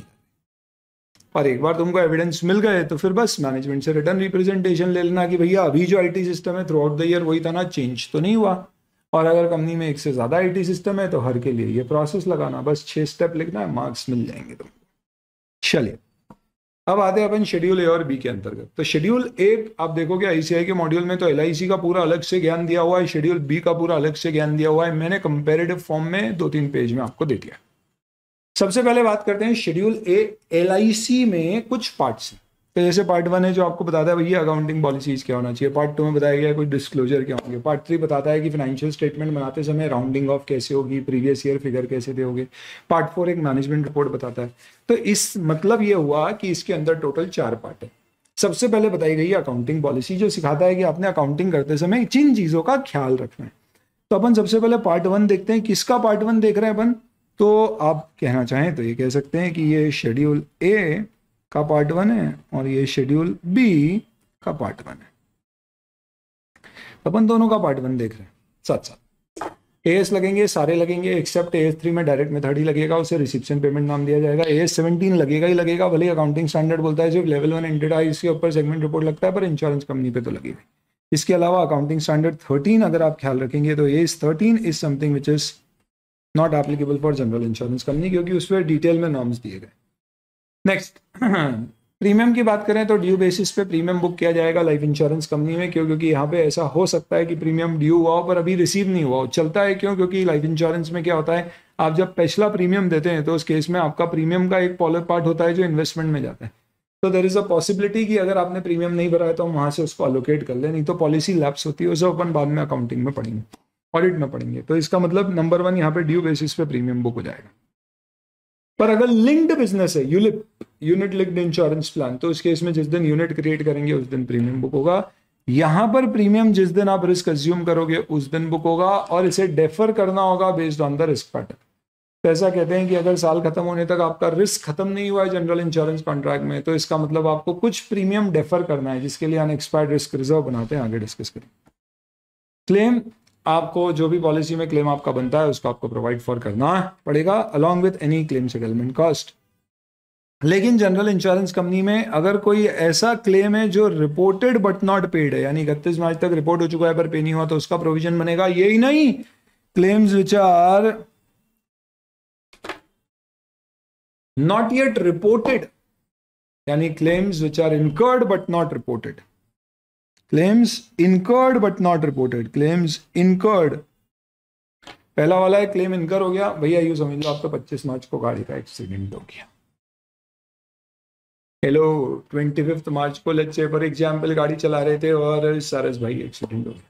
Speaker 1: और एक बार तुमको एविडेंस मिल गए तो फिर बस मैनेजमेंट से रिटर्न रिप्रेजेंटेशन ले लेना कि भैया अभी जो आईटी सिस्टम है थ्रू आउट द ईयर वही था ना, चेंज तो नहीं हुआ। और अगर कंपनी में एक से ज्यादा आईटी सिस्टम है तो हर के लिए ये प्रोसेस लगाना, बस छह स्टेप लिखना है, मार्क्स मिल जाएंगे तुमको। चलिए अब आते हैं अपन शेड्यूल ए और बी के अंतर्गत। तो शेड्यूल ए आप देखोगे आईसीआई के मॉड्यूल में तो एलआईसी का पूरा अलग से ज्ञान दिया हुआ है, शेड्यूल बी का पूरा अलग से ज्ञान दिया हुआ है। मैंने कंपेरेटिव फॉर्म में दो तीन पेज में आपको दे दिया। सबसे पहले बात करते हैं शेड्यूल ए। एलआईसी में कुछ पार्ट्स हैं, तो जैसे पार्ट वन है जो आपको बताता है भैया अकाउंटिंग पॉलिसीज क्या होना चाहिए, पार्ट टू में बताया गया है कुछ डिस्क्लोजर क्या होंगे, पार्ट थ्री बताता है कि फाइनेंशियल स्टेटमेंट बनाते समय राउंडिंग ऑफ कैसे होगी, प्रीवियस ईयर फिगर कैसे दोगे, पार्ट फोर एक मैनेजमेंट रिपोर्ट बताता है। तो इस मतलब ये हुआ कि इसके अंदर टोटल चार पार्ट है। सबसे पहले बताई गई है अकाउंटिंग पॉलिसी, जो सिखाता है कि आपने अकाउंटिंग करते समय जिन चीजों का ख्याल रखना है। तो अपन सबसे पहले पार्ट वन देखते हैं। किसका पार्ट वन देख रहे हैं अपन, तो आप कहना चाहें तो ये कह सकते हैं कि ये शेड्यूल ए का पार्ट वन है और ये शेड्यूल बी का पार्ट वन है। अपन दोनों का पार्ट वन देख रहे हैं साथ साथ। एएस लगेंगे, सारे लगेंगे एक्सेप्ट एएस थ्री में डायरेक्ट मेथड ही लगेगा, उसे रिसिप्शन पेमेंट नाम दिया जाएगा। एएस सेवनटीन लगेगा ही लगेगा, भले अकाउंटिंग स्टैंडर्ड बोलता है सिर्फ लेवल वन एंटिटी इसके ऊपर सेगमेंट रिपोर्ट लगता है, पर इंश्योरेंस कंपनी पे तो लगेगा। इसके अलावा अकाउंटिंग स्टैंडर्ड थर्टीन अगर आप ख्याल रखेंगे तो AS thirteen is something which is not applicable for general insurance company, क्योंकि उस पर डिटेल में नॉर्म्स दिए गए। नेक्स्ट प्रीमियम की बात करें तो ड्यू बेसिस पे प्रीमियम बुक किया जाएगा लाइफ इंश्योरेंस कंपनी में। क्यों? क्योंकि यहाँ पे ऐसा हो सकता है कि प्रीमियम ड्यू हुआ हो पर अभी रिसीव नहीं हुआ हो। चलता है क्यों? क्योंकि लाइफ इंश्योरेंस में क्या होता है, आप जब पिछला प्रीमियम देते हैं तो उस केस में आपका प्रीमियम का एक पार्ट होता है जो इन्वेस्टमेंट में जाता है। तो देयर इज अ पॉसिबिलिटी कि अगर आपने प्रीमियम नहीं भरा है तो हम वहाँ से उसको अलोकेट कर ले, नहीं तो पॉलिसी लैप्स होती है, उसे अपन बाद में अकाउंटिंग में पढ़ेंगे, ऑडिट में पढ़ेंगे। तो इसका मतलब नंबर वन यहाँ पे ड्यू बेसिस पे प्रीमियम बुक हो जाएगा। पर अगर लिंक्ड बिजनेस है, ULIP unit linked insurance plan, तो उस केस में जिस दिन यूनिट क्रिएट करेंगे उस दिन प्रीमियम बुक होगा। यहां पर प्रीमियम जिस दिन आप रिस्क अज्यूम करोगे उस दिन बुक होगा, और इसे डेफर करना होगा based on the risk pattern. तो ऐसा कहते हैं कि अगर साल खत्म होने तक आपका रिस्क खत्म नहीं हुआ है जनरल इंश्योरेंस कॉन्ट्रैक्ट में, तो इसका मतलब आपको कुछ प्रीमियम डेफर करना है, जिसके लिए अनएक्सपायर्ड रिस्क रिजर्व बनाते हैं, आगे डिस्कस करें। क्लेम आपको जो भी पॉलिसी में क्लेम आपका बनता है उसको आपको प्रोवाइड फॉर करना पड़ेगा along with any claim settlement cost. लेकिन जनरल इंश्योरेंस कंपनी में अगर कोई ऐसा क्लेम है जो रिपोर्टेड बट नॉट पेड है, यानी इकतीस मार्च तक रिपोर्ट हो चुका है पर पे नहीं हुआ, तो उसका प्रोविजन बनेगा। यही नहीं, claims which are not yet reported, यानी claims which are incurred but not reported, claims incurred but not reported, claims incurred. पहला वाला है क्लेम इनकर हो गया, भैया यूं समझ लो आपका पच्चीस मार्च को गाड़ी का एक्सीडेंट हो गया। हेलो, ट्वेंटी फिफ्थ मार्च को लेट्स से फॉर एग्जाम्पल गाड़ी चला रहे थे और सारस भाई एक्सीडेंट हो गया।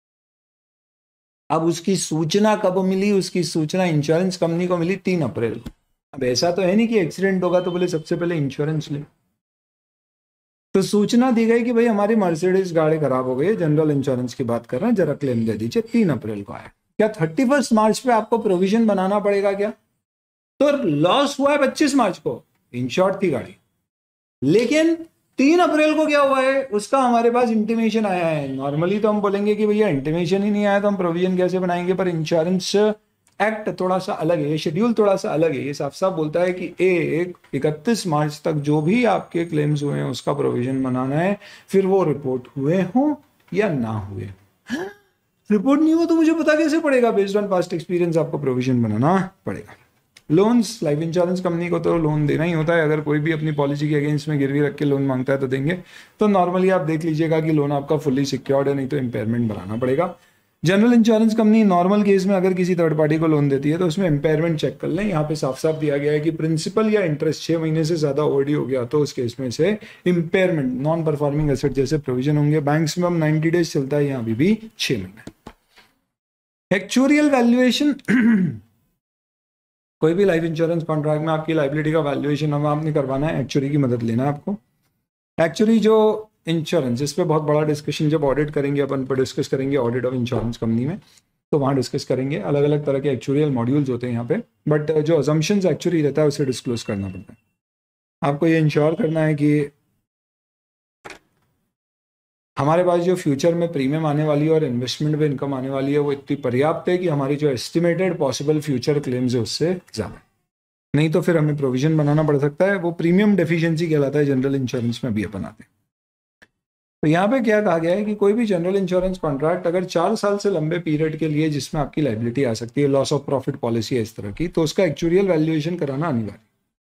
Speaker 1: अब उसकी सूचना कब मिली? उसकी सूचना इंश्योरेंस कंपनी को मिली तीन अप्रैल को। अब ऐसा तो है नहीं कि एक्सीडेंट होगा तो बोले सबसे पहले इंश्योरेंस ले, तो सूचना दी गई कि भाई हमारी मर्सिडीज गाड़ी खराब हो गई है, जनरल इंश्योरेंस की बात कर रहे हैं, जरा क्लेम दे दीजिए। तीन अप्रैल को आया। क्या थर्टी फर्स्ट मार्च पे आपको प्रोविजन बनाना पड़ेगा क्या? तो लॉस हुआ है पच्चीस मार्च को, इंश्योर्ड थी गाड़ी, लेकिन तीन अप्रैल को क्या हुआ है उसका हमारे पास इंटीमेशन आया है। नॉर्मली तो हम बोलेंगे कि भैया इंटीमेशन ही नहीं आया तो हम प्रोविजन कैसे बनाएंगे, पर इंश्योरेंस एक्ट थोड़ा सा अलग है, ये शेड्यूल थोड़ा सा अलग है। ये साफ साफ बोलता है कि एक इकतीस मार्च तक जो भी आपके क्लेम्स हुए हैं उसका प्रोविजन बनाना है, फिर वो रिपोर्ट हुए हों या ना हुए। रिपोर्ट नहीं हो तो मुझे पता कैसे पड़ेगा? बेस्ड ऑन पास्ट एक्सपीरियंस आपको प्रोविजन बनाना पड़ेगा। लोन्स, लाइफ इंश्योरेंस कंपनी को तो लोन देना ही होता है। अगर कोई भी अपनी पॉलिसी के अगेंस्ट में गिरवी रख के लोन मांगता है तो देंगे। तो नॉर्मली आप देख लीजिएगा कि लोन आपका फुल्ली सिक्योर्ड है, नहीं तो इम्पेयरमेंट बनाना पड़ेगा। General insurance company normal case में अगर किसी थर्ड पार्टी को लोन देती है तो उसमें इम्पेयरमेंट चेक कर लें। यहाँ पे साफ साफ दिया गया है कि प्रिंसिपल या इंटरेस्ट छह महीने से ज्यादा ओवरड्यू हो गया तो उस केस में से इम्पेयरमेंट, नॉन परफॉर्मिंग एसेट जैसे प्रोविजन होंगे। बैंक्स में हम नाइन्टी डेज चलता है, यहाँ अभी भी छह महीने। एक्चुरियल वैल्यूएशन, कोई भी लाइफ इंश्योरेंस कॉन्ट्रैक्ट में आपकी लाइबिलिटी का वैल्यूएशन हम आपने करवाना है, एक्चुरी की मदद लेना है आपको। एक्चुअली जो इंश्योरेंस, इस पे बहुत बड़ा डिस्कशन जब ऑडिट करेंगे अपन पर डिस्कस करेंगे, ऑडिट ऑफ इंश्योरेंस कंपनी में, तो वहाँ डिस्कस करेंगे। अलग अलग तरह के एक्चुरियल मॉड्यूल्स होते हैं यहाँ पे, बट जो अजम्पशंस एक्चुअली रहता है उसे डिस्क्लोज करना पड़ता है। आपको ये इंश्योर करना है कि हमारे पास जो फ्यूचर में प्रीमियम आने वाली है और इन्वेस्टमेंट पे इनकम आने वाली है वो इतनी पर्याप्त है कि हमारी जो एस्टिमेटेड पॉसिबल फ्यूचर क्लेम्स है उससे ज़्यादा, नहीं तो फिर हमें प्रोविजन बनाना पड़ सकता है। वो प्रीमियम डेफिशिएंसी कहलाता है जनरल इंश्योरेंस में, भी अपन आते हैं। तो यहाँ पे क्या कहा गया है कि कोई भी जनरल इंश्योरेंस कॉन्ट्रैक्ट अगर चार साल से लंबे पीरियड के लिए जिसमें आपकी लाइबिलिटी आ सकती है, लॉस ऑफ प्रॉफिट पॉलिसी है इस तरह की, तो उसका एक्चुरियल वैल्यूएशन कराना अनिवार्य,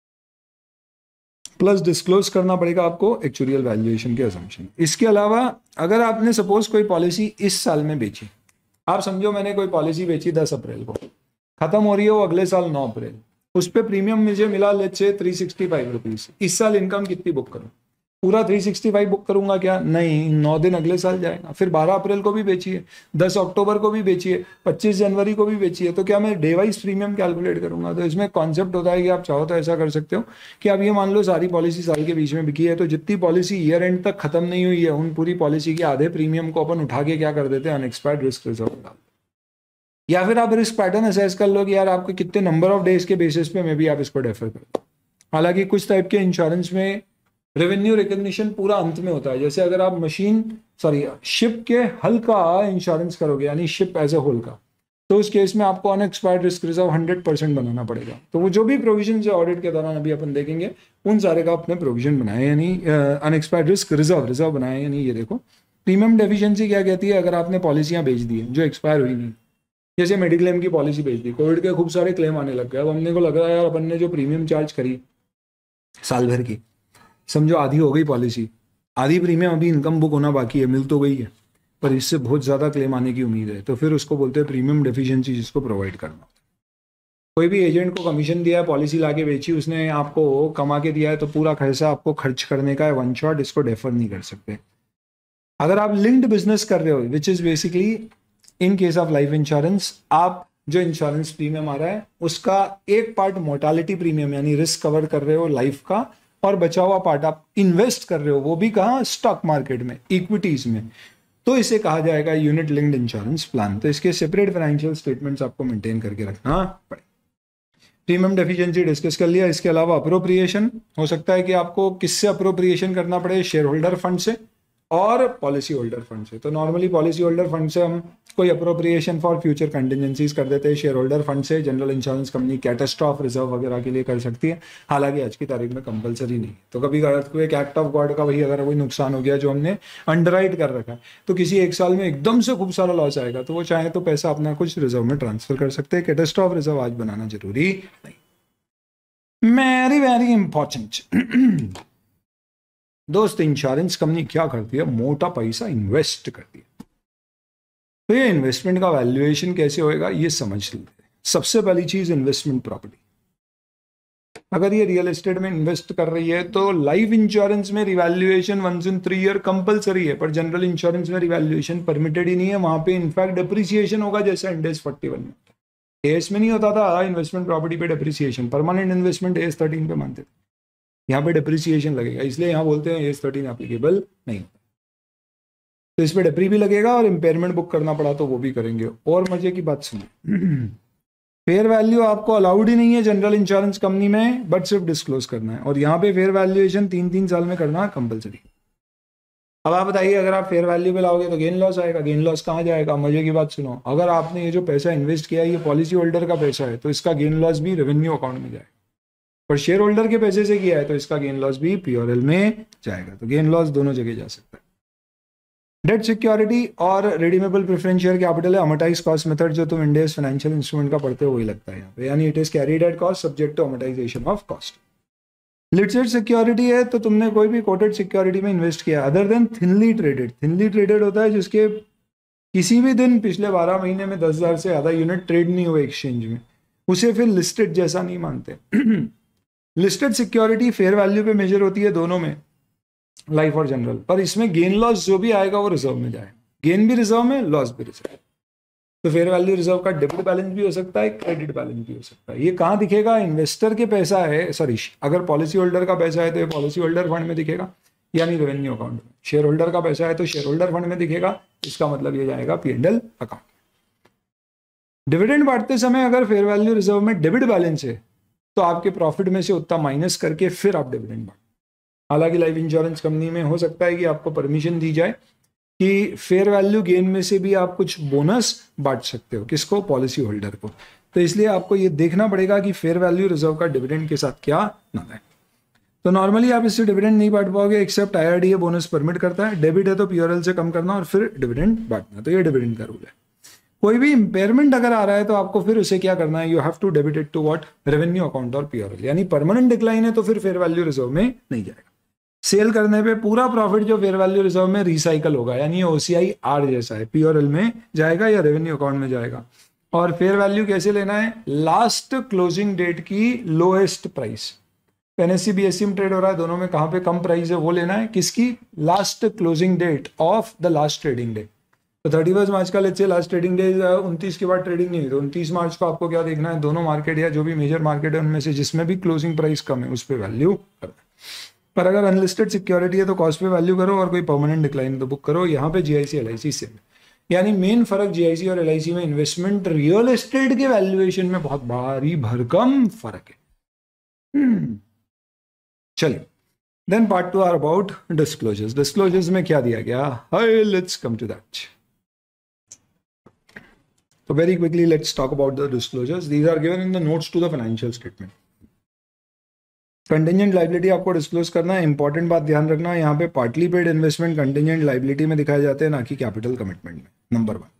Speaker 1: प्लस डिस्क्लोज करना पड़ेगा आपको एक्चुरियल वैल्यूएशन के असम्पशन। इसके अलावा अगर आपने सपोज कोई पॉलिसी इस साल में बेची, आप समझो मैंने कोई पॉलिसी बेची दस अप्रैल को, खत्म हो रही है वो अगले साल नौ अप्रैल, उस पर प्रीमियम मुझे मिला let's say three sixty five rupees. इस साल इनकम कितनी बुक करूं? पूरा थ्री सिक्सटी फाइव बुक करूंगा क्या? नहीं, नौ दिन अगले साल जाएगा। फिर बारह अप्रैल को भी बेचिए, दस अक्टूबर को भी बेचिए, पच्चीस जनवरी को भी बेचिए, तो क्या मैं डे वाइज प्रीमियम कैलकुलेट करूंगा? तो इसमें कॉन्सेप्ट होता है कि आप चाहो तो ऐसा कर सकते हो कि आप ये मान लो सारी पॉलिसी साल के बीच में बिकी है, तो जितनी पॉलिसी ईयर एंड तक खत्म नहीं हुई है उन पूरी पॉलिसी के आधे प्रीमियम को अपन उठा के क्या कर देते हैं, अनएक्सपायर्ड रिस्क रिजर्व डाल। या फिर आप रिस्क पैटर्न असेस कर लो कि यार आपके कितने नंबर ऑफ डेज के बेसिस पे मे भी आप इसको डेफर करो। हालांकि कुछ टाइप के इंश्योरेंस में रेवेन्यू रिकग्निशन पूरा अंत में होता है। जैसे अगर आप मशीन सॉरी शिप के हल का इंश्योरेंस करोगे, यानी शिप एज ए होल का, तो उस केस में आपको unexpired risk reserve hundred percent बनाना पड़ेगा। तो वो जो भी प्रोविजन है ऑडिट के दौरान अभी अपन देखेंगे, उन सारे का अपने प्रोविजन बनाए, यानी अनएक्सपायर्ड रिस्क रिजर्व रिजर्व बनाए। यानी ये देखो प्रीमियम डेफिशिएंसी क्या कहती है, अगर आपने पॉलिसियां बेच दी है जो एक्सपायर हुई नहीं, जैसे मेडिक्लेम की पॉलिसी बेच दी, कोविड के खूब सारे क्लेम आने लग गए, अब हमने को लग रहा है यार अपन ने जो प्रीमियम चार्ज करी साल भर की, समझो आधी हो गई पॉलिसी, आधी प्रीमियम अभी इनकम बुक होना बाकी है, मिल तो गई है पर इससे बहुत ज़्यादा क्लेम आने की उम्मीद है, तो फिर उसको बोलते हैं प्रीमियम डेफिशिएंसी, जिसको प्रोवाइड करना। कोई भी एजेंट को कमीशन दिया है, पॉलिसी लाके बेची, उसने आपको कमा के दिया है, तो पूरा खर्चा आपको खर्च करने का है वन शॉट, इसको डेफर नहीं कर सकते। अगर आप लिंक्ड बिजनेस कर रहे हो, which is basically in case of life insurance, आप जो इंश्योरेंस प्रीमियम आ रहा है उसका एक पार्ट मोर्टालिटी प्रीमियम यानी रिस्क कवर कर रहे हो लाइफ का, और बचा हुआ पार्ट आप इन्वेस्ट कर रहे हो, वो भी कहाँ, स्टॉक मार्केट में, इक्विटीज में, तो इसे कहा जाएगा यूनिट लिंक्ड इंश्योरेंस प्लान। तो इसके सेपरेट फाइनेंशियल स्टेटमेंट्स आपको मेंटेन करके रखना पड़े। प्रीमियम डेफिशिएंसी डिस्कस कर लिया। इसके अलावा अप्रोप्रिएशन, हो सकता है कि आपको किससे अप्रोप्रिएशन करना पड़े, शेयर होल्डर फंड से और पॉलिसी होल्डर फंड से। तो नॉर्मली पॉलिसी होल्डर फंड से हम कोई अप्रोप्रिएशन फॉर फ्यूचर कंटिजेंसीज कर देते हैं। शेयर होल्डर फंड से general insurance company catastrophe reserve वगैरह के लिए कर सकती है, हालांकि आज की तारीख में कंपलसरी नहीं है। तो कभी अर्थक्वेक एक्ट ऑफ गॉड का वही अगर कोई नुकसान हो गया जो हमने अंडरराइट कर रखा है, तो किसी एक साल में एकदम से खूब सारा लॉस आएगा, तो वो चाहे तो पैसा अपना कुछ रिजर्व में ट्रांसफर कर सकते हैं। कैटास्ट्रॉफ रिजर्व आज बनाना जरूरी नहीं। वेरी वेरी इंपॉर्टेंट दोस्त, इंश्योरेंस कंपनी क्या करती है, मोटा पैसा इन्वेस्ट करती है। तो ये इन्वेस्टमेंट का वैल्यूएशन कैसे होएगा ये समझ लेते हैं। सबसे पहली चीज इन्वेस्टमेंट प्रॉपर्टी। अगर ये रियल एस्टेट में इन्वेस्ट कर रही है तो लाइफ इंश्योरेंस में revaluation once in three year compulsory है, पर जनरल इंश्योरेंस में रिवैल्यूएशन परमिटेड ही नहीं है। वहां पे इनफैक्ट डेप्रिसिएशन होगा, जैसे इंडेस फोर्टी वन में। एएस में नहीं होता था इन्वेस्टमेंट प्रॉपर्टी पे depreciation, permanent investment AS thirteen पे मानते थे, यहाँ पे डेप्रिसिएशन लगेगा, इसलिए यहाँ बोलते हैं एएस थर्टीन एप्लीकेबल नहीं होता। तो इस पे डेप्री भी लगेगा और इम्पेयरमेंट बुक करना पड़ा तो वो भी करेंगे। और मजे की बात सुनिए, फेयर वैल्यू आपको अलाउड ही नहीं है जनरल इंश्योरेंस कंपनी में, बट सिर्फ डिस्क्लोज करना है। और यहाँ पे फेयर वैल्यूएशन तीन तीन साल में करना कंपलसरी। अब आप बताइए, अगर आप फेयर वैल्यू पे लाओगे तो गेन लॉस आएगा। गेन लॉस कहाँ जाएगा? मजे की बात सुनो, अगर आपने ये जो पैसा इन्वेस्ट किया है ये पॉलिसी होल्डर का पैसा है, तो इसका गेन लॉस भी रेवेन्यू अकाउंट में जाएगा। पर शेयर होल्डर के पैसे से किया है तो इसका गेन लॉस भी पीओएल में जाएगा। तो गेन लॉस दोनों जगह जा सकता है। डेट सिक्योरिटी और रिडीमेबल प्रेफरेंस शेयर कैपिटल है। अमोर्टाइज कॉस्ट मेथड जो तुम इंडियस फाइनेंशियल इंस्ट्रूमेंट का पढ़ते हो वही लगता है यहाँ पे, यानी it is carried at cost subject to amortisation of cost. Listed security है तो तुमने कोई भी कोटेड सिक्योरिटी में इन्वेस्ट किया other than thinly traded. Thinly traded होता है जिसके किसी भी दिन पिछले बारह महीने में दस हजार से ज्यादा यूनिट ट्रेड नहीं हुए एक्सचेंज में, उसे फिर लिस्टेड जैसा नहीं मानते। लिस्टेड सिक्योरिटी फेयर वैल्यू पे मेजर होती है दोनों में, लाइफ और जनरल, पर इसमें गेन लॉस जो भी आएगा वो रिजर्व में जाएगा। गेन भी रिजर्व में, लॉस भी रिजर्व। तो फेयर वैल्यू रिजर्व का डेबिट बैलेंस भी हो सकता है, क्रेडिट बैलेंस भी हो सकता है। ये कहाँ दिखेगा? इन्वेस्टर के पैसा है, सॉरी अगर पॉलिसी होल्डर का पैसा है तो ये पॉलिसी होल्डर फंड में दिखेगा, यानी रेवेन्यू अकाउंट में। शेयर होल्डर का पैसा है तो शेयर होल्डर फंड में दिखेगा, इसका मतलब ये जाएगा P and L account. Dividend बांटते समय अगर फेयर वैल्यू रिजर्व में डेबिट बैलेंस है तो आपके प्रॉफिट में से उतना माइनस करके फिर आप डिविडेंड बांटो। हालांकि लाइफ इंश्योरेंस कंपनी में हो सकता है कि आपको परमिशन दी जाए कि फेयर वैल्यू गेन में से भी आप कुछ बोनस बांट सकते हो। किसको? पॉलिसी होल्डर को। तो इसलिए आपको ये देखना पड़ेगा कि फेयर वैल्यू रिजर्व का डिविडेंड के साथ क्या नाता है। तो नॉर्मली आप इससे डिविडेंड नहीं बांट पाओगे, एक्सेप्ट आईआरडीए बोनस परमिट करता है। डेबिट है तो पीओएल से कम करना और फिर डिविडेंड बांटना, तो ये डिविडेंड का रूल है। कोई भी इंपेयरमेंट अगर आ रहा है तो आपको फिर उसे क्या करना है? You have to debit it to what? Revenue account और पीओएल। यानी परमानेंट डिक्लाइन है तो फिर फेयर वैल्यू रिजर्व में नहीं जाएगा। सेल करने पे पूरा प्रॉफिट जो फेयर वैल्यू रिजर्व में रिसाइकल होगा, यानी ओसीआई आर जैसा है, पीओएल में जाएगा या रेवेन्यू अकाउंट में जाएगा। और फेयर वैल्यू कैसे लेना है? लास्ट क्लोजिंग डेट की लोएस्ट प्राइस। एनएससी बीएससी में ट्रेड हो रहा है, दोनों में कहां पे कम प्राइस है वो लेना है। किसकी? Last closing date of the last trading day. तो थर्टी फर्स्ट मार्च का लेट्स से लास्ट ट्रेडिंग डे, उनतीस के बाद ट्रेडिंग नहीं हुई तो उनतीस मार्च को आपको क्या देखना है? दोनों मार्केट या जो भी मेजर मार्केट है उनमें से जिसमें भी क्लोजिंग प्राइस कम है उस पर वैल्यू करना है। पर अगर अनलिस्टेड सिक्योरिटी है तो कॉस्ट पे वैल्यू करो और कोई परमानेंट डिक्लाइन तो बुक करो। यहाँ पे जीआईसी एलआईसी से, यानी मेन फर्क जीआईसी और एलआईसी में इन्वेस्टमेंट रियल एस्टेट के वैल्यूएशन में बहुत भारी भरकम फर्क है। चलिए, then part two are about disclosures. Disclosures में क्या दिया गया? Hi, let's come to that. So very quickly, let's talk about the disclosures. These are given in the notes to the financial statement. Contingent liability आपको disclose करना है। Important बात ध्यान रखना, यहाँ पे partly paid investment contingent liability में दिखाए जाते हैं, ना कि कैपिटल कमिटमेंट में, नंबर वन।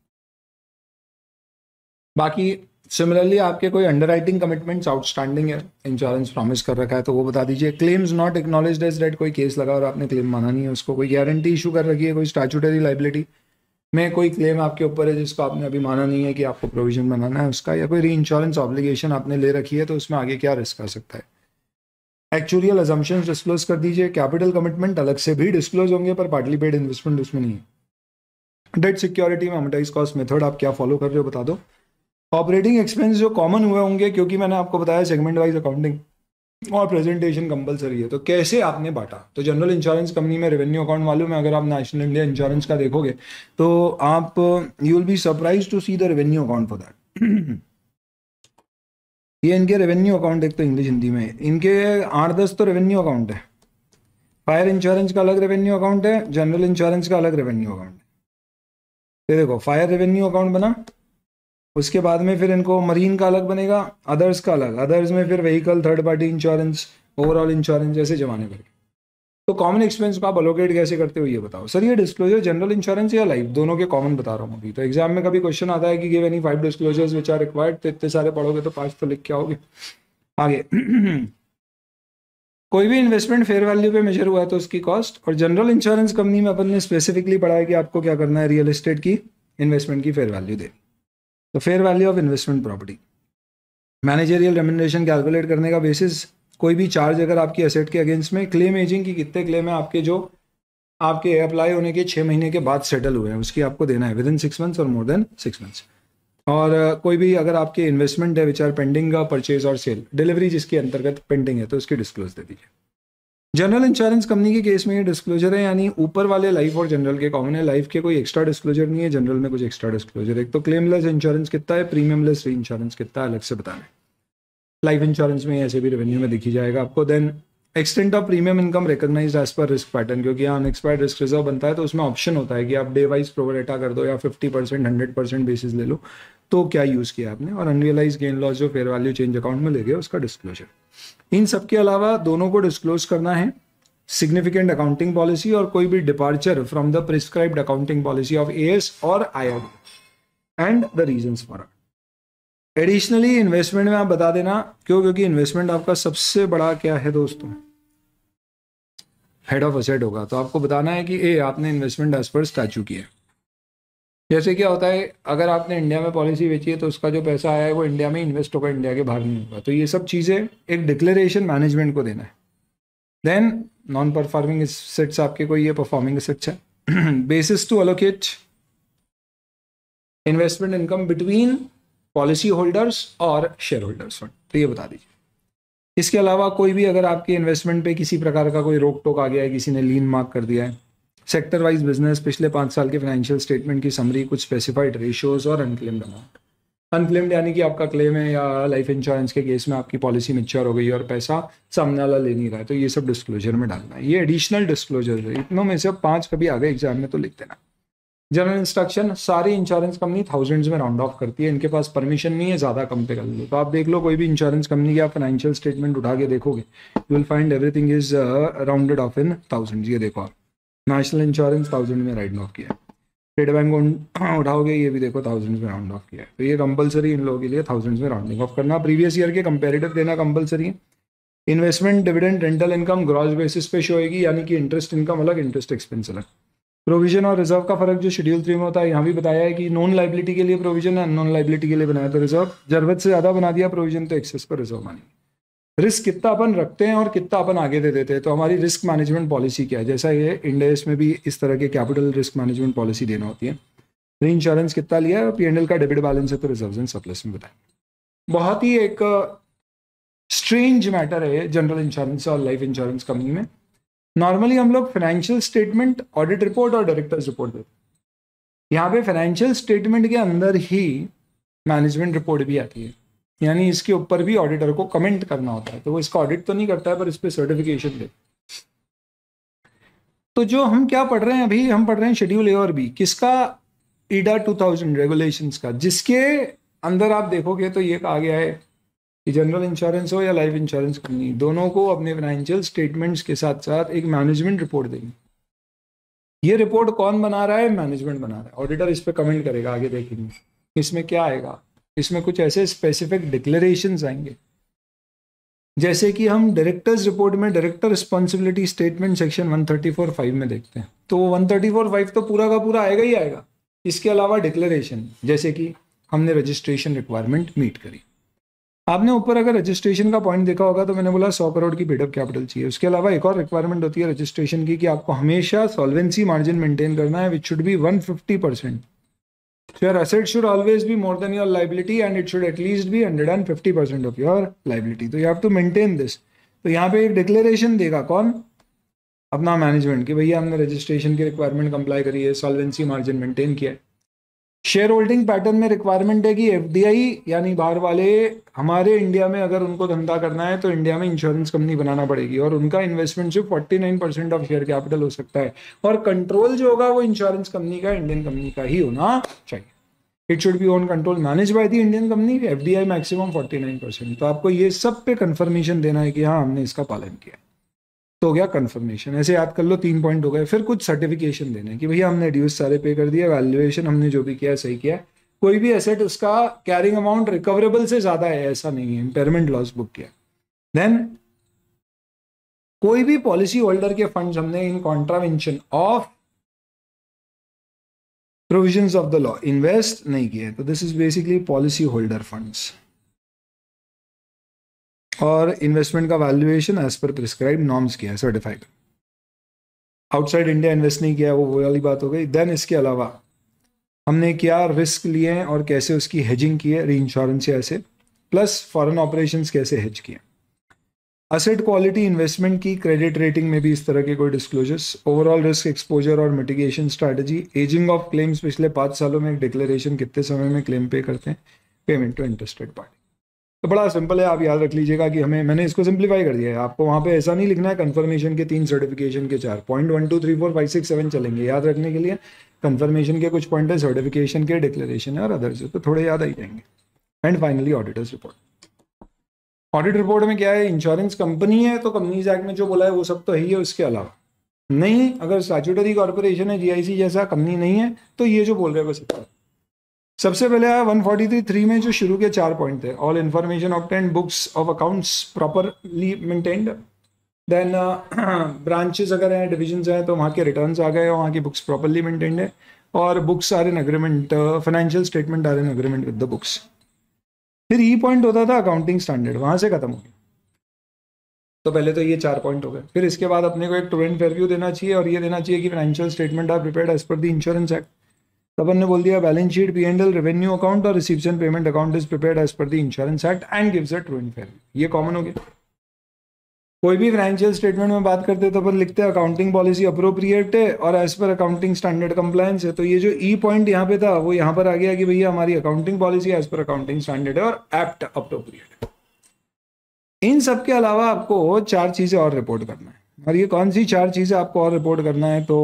Speaker 1: बाकी सिमिलरली आपके कोई अंडरराइटिंग कमिटमेंट्स आउटस्टैंडिंग है, इंश्योरेंस प्रॉमिस कर रखा है तो वो बता दीजिए। Claims not acknowledged as debt, कोई केस लगा और आपने क्लेम माना नहीं है उसको, कोई गारंटी इशू कर रखी है, कोई स्टैट्यूटरी लाइबिलिटी में कोई क्लेम आपके ऊपर है जिसको आपने अभी माना नहीं है कि आपको प्रोविजन बनाना है उसका, या कोई री इंश्योरेंस ऑब्लिगेशन आपने ले रखी है तो उसमें आगे क्या रिस्क आ सकता है। एक्चुअल अजम्पशंस डिस्क्लोज कर दीजिए। कैपिटल कमिटमेंट अलग से भी डिस्क्लोज होंगे पर पार्टली पेड इन्वेस्टमेंट उसमें नहीं है। डेट सिक्योरिटी में अमोर्टाइज कॉस्ट मेथड आप क्या फॉलो कर रहे हो बता दो। ऑपरेटिंग एक्सपेंस जो कॉमन हुए होंगे, क्योंकि मैंने आपको बताया सेगमेंट वाइज अकाउंटिंग, और प्रेजेंटेशन कंपलसरी है। तो कैसे आपने बांटा? तो जनरल इंश्योरेंस कंपनी में रेवेन्यू अकाउंट मालूम है, अगर आप नेशनल इंडिया इंश्योरेंस का देखोगे तो आप you will be surprise to see the revenue account for that. ये इनके रेवेन्यू अकाउंट, एक तो इंग्लिश हिंदी में इनके आठ दस तो रेवेन्यू अकाउंट है। फायर इंश्योरेंस का अलग रेवेन्यू अकाउंट है, जनरल इंश्योरेंस का अलग रेवेन्यू अकाउंट है। ये देखो फायर रेवेन्यू अकाउंट बना, उसके बाद में फिर इनको मरीन का अलग बनेगा, अदर्स का अलग, अदर्स में फिर vehicle, third party insurance, overall insurance, जैसे जमाने भर के। तो कॉमन एक्सपेंस को आप अलोकेट कैसे करते हो ये बताओ। सर ये डिस्क्लोजर जनरल इंश्योरेंस या लाइफ दोनों के कॉमन बता रहा हूँ अभी। तो एग्जाम में कभी क्वेश्चन आता है कि give any five disclosures which are required, तो इतने सारे पढ़ोगे तो पांच तो लिख के आओगे। आगे कोई भी इन्वेस्टमेंट फेयर वैल्यू पे मेजर हुआ है तो उसकी कॉस्ट, और जनरल इंश्योरेंस कंपनी में अपन ने स्पेसिफिकली पढ़ा है कि आपको क्या करना है, रियल एस्टेट की इन्वेस्टमेंट की फेयर वैल्यू देनी। तो fair value of investment property, managerial remuneration calculate करने का बेसिस, कोई भी चार्ज अगर आपकी एसेट के अगेंस्ट में, क्लेम एजिंग की कितने क्लेम है आपके जो आपके अप्लाई होने के छः महीने के बाद सेटल हुए हैं, उसकी आपको देना है विद इन सिक्स मंथ्स और मोर देन सिक्स मंथ्स। और uh, कोई भी अगर आपके इन्वेस्टमेंट है विच आर पेंडिंग का परचेज और सेल, डिलीवरी जिसके अंतर्गत पेंडिंग है तो उसकी डिस्क्लोज दे दीजिए। जनरल इंश्योरेंस कंपनी के केस में ये डिस्क्लोजर है, यानी ऊपर वाले लाइफ और जनरल के कॉमन है, लाइफ के कोई एक्स्ट्रा डिस्क्लोजर नहीं है, जनरल में कुछ एक्स्ट्रा डिस्क्लोजर। एक तो क्लेमलेस इंश्योरेंस कितना है, प्रीमियमलेस री इंश्योरेंस कितना है, अलग से बताना है। लाइफ इंश्योरेंस में ऐसे भी रेवेन्यू में दिखी जाएगा आपको। Then extent of premium income recognised as per risk pattern, क्योंकि यहाँ अनएक्सपायर्ड रिस्क रिजर्व बनता है तो उसमें ऑप्शन होता है कि आप डे वाइज प्रोरेटा कर दो या fifty percent hundred percent basis ले लो, तो क्या यूज़ किया आपने। और अनरियलाइज गेन लॉस जो फेयर वैल्यू चेंज अकाउंट में ले गया उसका डिस्क्लोजर। इन सब के अलावा दोनों को डिस्क्लोज करना है सिग्निफिकेंट अकाउंटिंग पॉलिसी और कोई भी departure from the prescribed accounting policy of AS और IRD and the reasons for it. Additionally investment में आप बता देना, क्यों, क्योंकि इन्वेस्टमेंट आपका सबसे बड़ा क्या है दोस्तों, हेड ऑफ असेट होगा। तो आपको बताना है कि ए आपने इन्वेस्टमेंट एज पर स्टैच्यू किया। जैसे क्या होता है, अगर आपने इंडिया में पॉलिसी बेची है तो उसका जो पैसा आया है वो इंडिया में इन्वेस्ट होगा, इंडिया के बाहर नहीं होगा। तो ये सब चीज़ें एक डिक्लेरेशन मैनेजमेंट को देना है। देन नॉन परफॉर्मिंग एसेट्स आपके कोई ये परफॉर्मिंग एसेट्स है। Basis to allocate investment income between policyholders और शेयर होल्डर्स फंड, तो ये बता दीजिए। इसके अलावा कोई भी अगर आपके इन्वेस्टमेंट पे किसी प्रकार का कोई रोक टोक आ गया है, किसी ने लीन मार्क कर दिया है, सेक्टर वाइज बिजनेस, पिछले पाँच साल के फाइनेंशियल स्टेटमेंट की समरी, कुछ स्पेसिफाइड रेशियोज और अनक्लेम्ड अमाउंट। अनक्लेम्ड यानी कि आपका क्लेम है या लाइफ इंश्योरेंस के केस में आपकी पॉलिसी मैच्योर हो गई और पैसा सामने वाला ले नहीं रहा है, तो ये सब डिस्क्लोजर में डालना है। ये एडिशनल डिस्क्लोजर है, इतनों में से पांच कभी आ गए एग्जाम में तो लिख देना। जनरल इंस्ट्रक्शन, सारी इंश्योरेंस कंपनी थाउजेंड्स में राउंड ऑफ करती है, इनके पास परमिशन नहीं है ज़्यादा कम पे कर लो। तो आप देख लो कोई भी इंश्योरेंस कंपनी की आप फाइनेंशियल स्टेटमेंट उठा के देखोगे, you will find everything is rounded off in thousands. ये देखो आप, नेशनल इंश्योरेंस थाउजेंड में राइट ऑफ किया है, स्टेट बैंक उठाओगे ये भी देखो थाउजेंड्स में राउंड ऑफ किया है। तो ये कंपलसरी इन लोगों के लिए थाउजेंड्स में राउंडिंग ऑफ करना। प्रीवियस ईयर के कंपेरेटिव देना कंपलसरी है। Investment, dividend, rental income gross basis पे शो होगी, यानी कि इंटरेस्ट इनकम अलग, इंटरेस्ट एक्सपेंस अलग। प्रोविजन और रिजर्व का फर्क जो शेड्यूल थ्री में होता है, यहाँ भी बताया है कि नॉन लाइबिलिटी के लिए प्रोविजन है, नॉन लाइबिलिटी के लिए बनाया तो रिजर्व। जरूरत से ज्यादा बना दिया प्रोविजन तो एक्सेस को रिजर्व मानेंगे। रिस्क कितना अपन रखते हैं और कितना अपन आगे दे देते हैं, तो हमारी रिस्क मैनेजमेंट पॉलिसी क्या है। जैसा ये इंडेस में भी इस तरह के कैपिटल रिस्क मैनेजमेंट पॉलिसी देना होती है। री इंश्योरेंस कितना लिया है, पीएनएल का डेबिट बैलेंस है तो रिजर्व्स एंड सरप्लस में बताएं। बहुत ही एक स्ट्रेंज मैटर है जनरल इंश्योरेंस और लाइफ इंश्योरेंस कंपनी में। नॉर्मली हम लोग फाइनेंशियल स्टेटमेंट, ऑडिट रिपोर्ट और डायरेक्टर्स रिपोर्ट देते हैं। यहाँ पे फाइनेंशियल स्टेटमेंट के अंदर ही मैनेजमेंट रिपोर्ट भी आती है, यानी इसके ऊपर भी ऑडिटर को कमेंट करना होता है। तो वो इसका ऑडिट तो नहीं करता है पर इस पर सर्टिफिकेशन दे। तो जो हम क्या पढ़ रहे हैं अभी, हम पढ़ रहे हैं शेड्यूल ए और बी किसका, ईडा टू थाउजेंड रेगुलेशंस का, जिसके अंदर आप देखोगे तो ये कहा गया है कि जनरल इंश्योरेंस हो या लाइफ इंश्योरेंस कंपनी, दोनों को अपने फाइनेंशियल स्टेटमेंट्स के साथ साथ एक मैनेजमेंट रिपोर्ट देंगे। ये रिपोर्ट कौन बना रहा है, मैनेजमेंट बना रहा है। ऑडिटर इस पर कमेंट करेगा, आगे देखेंगे इसमें क्या आएगा। इसमें कुछ ऐसे स्पेसिफिक डिक्लेरेशंस आएंगे, जैसे कि हम डायरेक्टर्स रिपोर्ट में director responsibility statement section one thirty four five में देखते हैं, तो वन थर्टी फोर फाइव तो पूरा का पूरा आएगा ही आएगा। इसके अलावा डिक्लेरेशन, जैसे कि हमने रजिस्ट्रेशन रिक्वायरमेंट मीट करी। आपने ऊपर अगर रजिस्ट्रेशन का पॉइंट देखा होगा तो मैंने बोला सौ करोड़ की पेड अप कैपिटल चाहिए। उसके अलावा एक और रिक्वायरमेंट होती है रजिस्ट्रेशन की कि आपको हमेशा सॉल्वेंसी मार्जिन मेंटेन करना है, which should be one fifty percent. So your asset should always be more than your liability and it should at least be one hundred fifty percent of your liability. So you have to maintain this. तो यहाँ पे एक declaration देगा कौन, अपना management, कि भैया हमने रजिस्ट्रेशन की रिक्वायरमेंट कंप्लाई करी है, सॉल्वेंसी मार्जिन मेंटेन किया है। शेयर होल्डिंग पैटर्न में रिक्वायरमेंट है कि एफडीआई यानी बाहर वाले हमारे इंडिया में अगर उनको धंधा करना है तो इंडिया में इंश्योरेंस कंपनी बनाना पड़ेगी, और उनका इन्वेस्टमेंट सिर्फ forty nine percent of share capital हो सकता है, और कंट्रोल जो होगा वो इंश्योरेंस कंपनी का, इंडियन कंपनी का ही होना चाहिए। It should be own control manage by the Indian company, FDI maximum forty nine percent. तो आपको ये सब पे कंफर्मेशन देना है कि हाँ हमने इसका पालन किया, तो हो गया कंफर्मेशन। ऐसे याद कर लो, तीन पॉइंट हो गए। फिर कुछ सर्टिफिकेशन देने कि भैया हमने ड्यूज सारे पे कर दिया, वैल्यूएशन हमने जो भी किया सही किया, कोई भी एसेट उसका कैरिंग अमाउंट रिकवरेबल से ज्यादा है ऐसा नहीं है, इम्पेयरमेंट लॉस बुक किया। देन कोई भी पॉलिसी होल्डर के फंड्स हमने in contravention of provisions of the law invest नहीं किए, तो this is basically policyholder funds. और इन्वेस्टमेंट का valuation as per prescribe norms किया है, सर्टिफाइड। आउटसाइड इंडिया इन्वेस्ट नहीं किया, वो वो वाली बात हो गई। देन इसके अलावा हमने क्या रिस्क लिए हैं और कैसे उसकी हेजिंग की है, री इंश्योरेंस ऐसे, प्लस फॉरेन ऑपरेशंस कैसे हेज किए, असेट क्वालिटी, इन्वेस्टमेंट की क्रेडिट रेटिंग में भी इस तरह के कोई डिस्क्लोजर्स, ओवरऑल रिस्क एक्सपोजर और mitigation strategy, ageing of claims, पिछले पाँच सालों में एक डिक्लेरेशन कितने समय में क्लेम पे करते हैं, पेमेंट टू इंटरेस्टेड पार्टी। तो बड़ा सिंपल है, आप याद रख लीजिएगा कि हमें, मैंने इसको सिंप्लीफाई कर दिया है। आपको वहाँ पे ऐसा नहीं लिखना है कंफर्मेशन के तीन, सर्टिफिकेशन के चार point, one two three four five six seven चलेंगे याद रखने के लिए। कंफर्मेशन के कुछ पॉइंट है, सर्टिफिकेशन के, डिक्लेरेशन है और अदर्स, तो थोड़े याद आई जाएंगे। And finally auditors report. Audit report में क्या है, इंश्योरेंस कंपनी है तो कंपनीज एक्ट में जो बोला है वो सब तो है ही है, उसके अलावा नहीं, अगर स्टैट्यूटरी कॉर्पोरेशन है, जीआईसी जैसा कंपनी नहीं है, तो ये जो बोल रहे हैं बस इतना। सबसे पहले आया वन फोर्टी थ्री थ्री में जो शुरू के चार पॉइंट थे, all information obtained, books of accounts properly maintained, then branches अगर हैं, डिविजन्स हैं, तो वहाँ के रिटर्न्स आ गए, वहाँ की बुक्स प्रॉपरली मेंटेन्ड है, और books are in agreement, financial statement are in agreement with the books. फिर ई पॉइंट होता था अकाउंटिंग स्टैंडर्ड, वहाँ से खत्म हो गया। तो पहले तो ये चार पॉइंट हो गए। फिर इसके बाद अपने को एक ट्रू एंड फेयर व्यू देना चाहिए, और ये देना चाहिए कि financial statement are prepared as per the Insurance Act. तब हमने बोल दिया balance sheet, P and L, revenue account और receives and payment account is prepared as per the Insurance Act and gives a true and fair. ये common हो गया। कोई भी फाइनेंशियल स्टेटमेंट में बात करते तो अपन लिखते हैं अकाउंटिंग पॉलिसी अप्रोप्रिएट है और as per accounting standard compliance है। तो ये जो ई पॉइंट यहाँ पे था वो यहाँ पर आ गया कि भैया हमारी accounting policy as per accounting standard है और एप्ट अप्रोप्रिएट है। इन सब के अलावा आपको चार चीजें और रिपोर्ट करना है, और ये कौन सी चार चीजें आपको और रिपोर्ट करना है, तो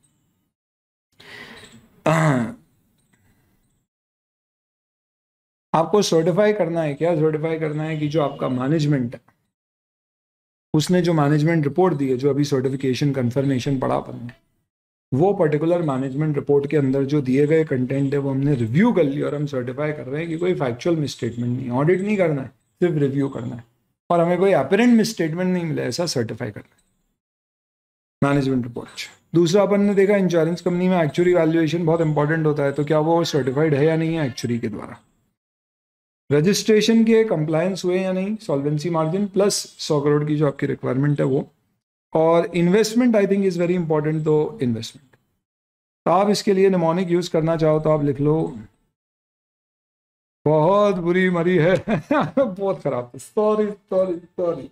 Speaker 1: आपको सर्टिफाई करना है। क्या सर्टिफाई करना है कि जो आपका मैनेजमेंट है उसने जो मैनेजमेंट रिपोर्ट दी है, जो अभी सर्टिफिकेशन कंफर्मेशन पढ़ा अपन ने, वो पर्टिकुलर मैनेजमेंट रिपोर्ट के अंदर जो दिए गए कंटेंट है वो हमने रिव्यू कर लिया और हम सर्टिफाई कर रहे हैं कि कोई फैक्चुअल मिसस्टेटमेंट नहीं, ऑडिट नहीं करना है, सिर्फ रिव्यू करना है, और हमें कोई अपरेंट मिसस्टेटमेंट नहीं मिला, ऐसा सर्टिफाई करना है मैनेजमेंट रिपोर्ट। दूसरा अपन ने देखा इंश्योरेंस कंपनी में एक्चुअरी वैल्यूएशन बहुत इंपॉर्टेंट होता है, तो क्या वो सर्टिफाइड है या नहीं है एक्चुअरी के द्वारा, रजिस्ट्रेशन के कंप्लायंस हुए या नहीं, सॉल्वेंसी मार्जिन प्लस सौ करोड़ की जो आपकी रिक्वायरमेंट है वो, और investment I think is very important. तो इन्वेस्टमेंट, तो आप इसके लिए निमोनिक यूज करना चाहो तो आप लिख लो बहुत बुरी मरी है बहुत खराब, sorry sorry sorry.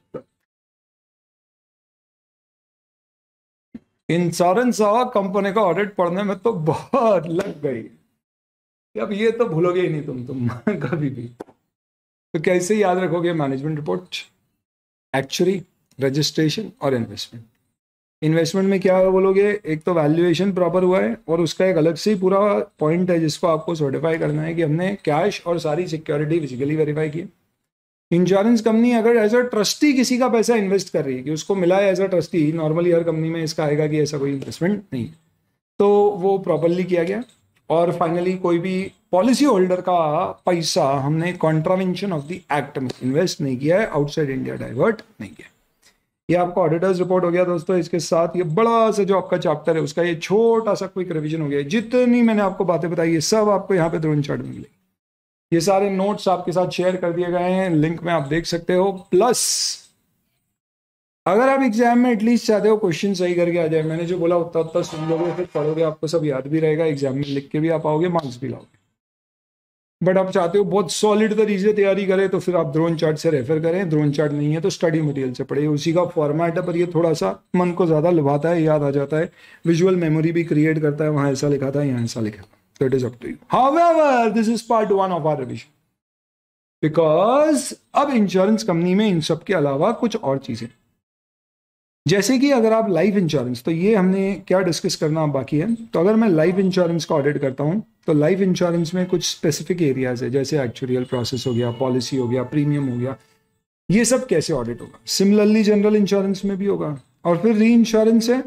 Speaker 1: Insurance company का ऑडिट पढ़ने में तो बहुत लग गई, अब ये तो भूलोगे ही नहीं तुम तुम कभी भी। तो कैसे याद रखोगे मैनेजमेंट रिपोर्ट, एक्चुअली, रजिस्ट्रेशन और इन्वेस्टमेंट। इन्वेस्टमेंट में क्या बोलोगे, एक तो वैल्यूएशन प्रॉपर हुआ है और उसका एक अलग से ही पूरा पॉइंट है जिसको आपको सर्टिफाई करना है कि हमने कैश और सारी सिक्योरिटी फिजिकली वेरीफाई की। इंश्योरेंस कंपनी अगर एज अ ट्रस्टी किसी का पैसा इन्वेस्ट कर रही है कि उसको मिला है एज अ ट्रस्टी, नॉर्मली हर कंपनी में इसका आएगा कि ऐसा कोई इन्वेस्टमेंट नहीं है, तो वो प्रॉपरली किया गया। और फाइनली कोई भी पॉलिसी होल्डर का पैसा हमने कॉन्ट्रावेंशन ऑफ द एक्ट में इन्वेस्ट नहीं किया है, आउटसाइड इंडिया डाइवर्ट नहीं किया। ये आपका ऑडिटर्स रिपोर्ट हो गया दोस्तों। इसके साथ ये बड़ा सा जो आपका चैप्टर है उसका ये छोटा सा क्विक रिवीजन हो गया। जितनी मैंने आपको बातें बताई ये सब आपको यहाँ पे ड्रोन चार्ट में मिलेगी। ये सारे नोट्स आपके साथ शेयर कर दिए गए हैं, लिंक में आप देख सकते हो। प्लस अगर आप एग्जाम में एटलीस्ट चाहते हो क्वेश्चन सही करके आ जाए, मैंने जो बोला उतना उतना सुन लोगे, फिर पढ़ोगे, आपको सब याद भी रहेगा, एग्जाम में लिख के भी आप आओगे, मार्क्स भी लाओगे। बट आप चाहते हो बहुत सॉलिड तरीके से तैयारी करें तो फिर आप ड्रोन चार्ट से रेफर करें, ड्रोन चार्ट नहीं है तो स्टडी मटेरियल से पढ़िए, उसी का फॉर्मेट है, पर ये थोड़ा सा मन को ज़्यादा लुभाता है, याद आ जाता है, विजुअल मेमोरी भी क्रिएट करता है, वहाँ ऐसा लिखा था यहाँ ऐसा लिखा था, so it is up to you. However, this is part one of our revision. Because अब इंश्योरेंस कंपनी में इन सब के अलावा कुछ और चीजें, जैसे कि अगर आप लाइफ इंश्योरेंस, तो ये हमने क्या डिस्कस करना बाकी है, तो अगर मैं लाइफ इंश्योरेंस का ऑडिट करता हूं तो लाइफ इंश्योरेंस में कुछ स्पेसिफिक एरियाज है, जैसे एक्चुरियल प्रोसेस हो गया, पॉलिसी हो गया, प्रीमियम हो गया, ये सब कैसे ऑडिट होगा। सिमिलरली जनरल इंश्योरेंस में भी होगा, और फिर री इंश्योरेंस है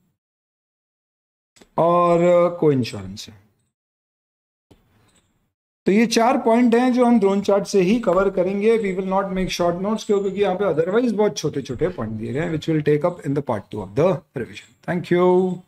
Speaker 1: और को इंश्योरेंस है। तो ये चार पॉइंट हैं जो हम ड्रोन चार्ट से ही कवर करेंगे। We will not make short notes, क्योंकि यहाँ पे अदरवाइज बहुत छोटे छोटे पॉइंट दिए गए हैं, which will take up in the part two of the revision. Thank you.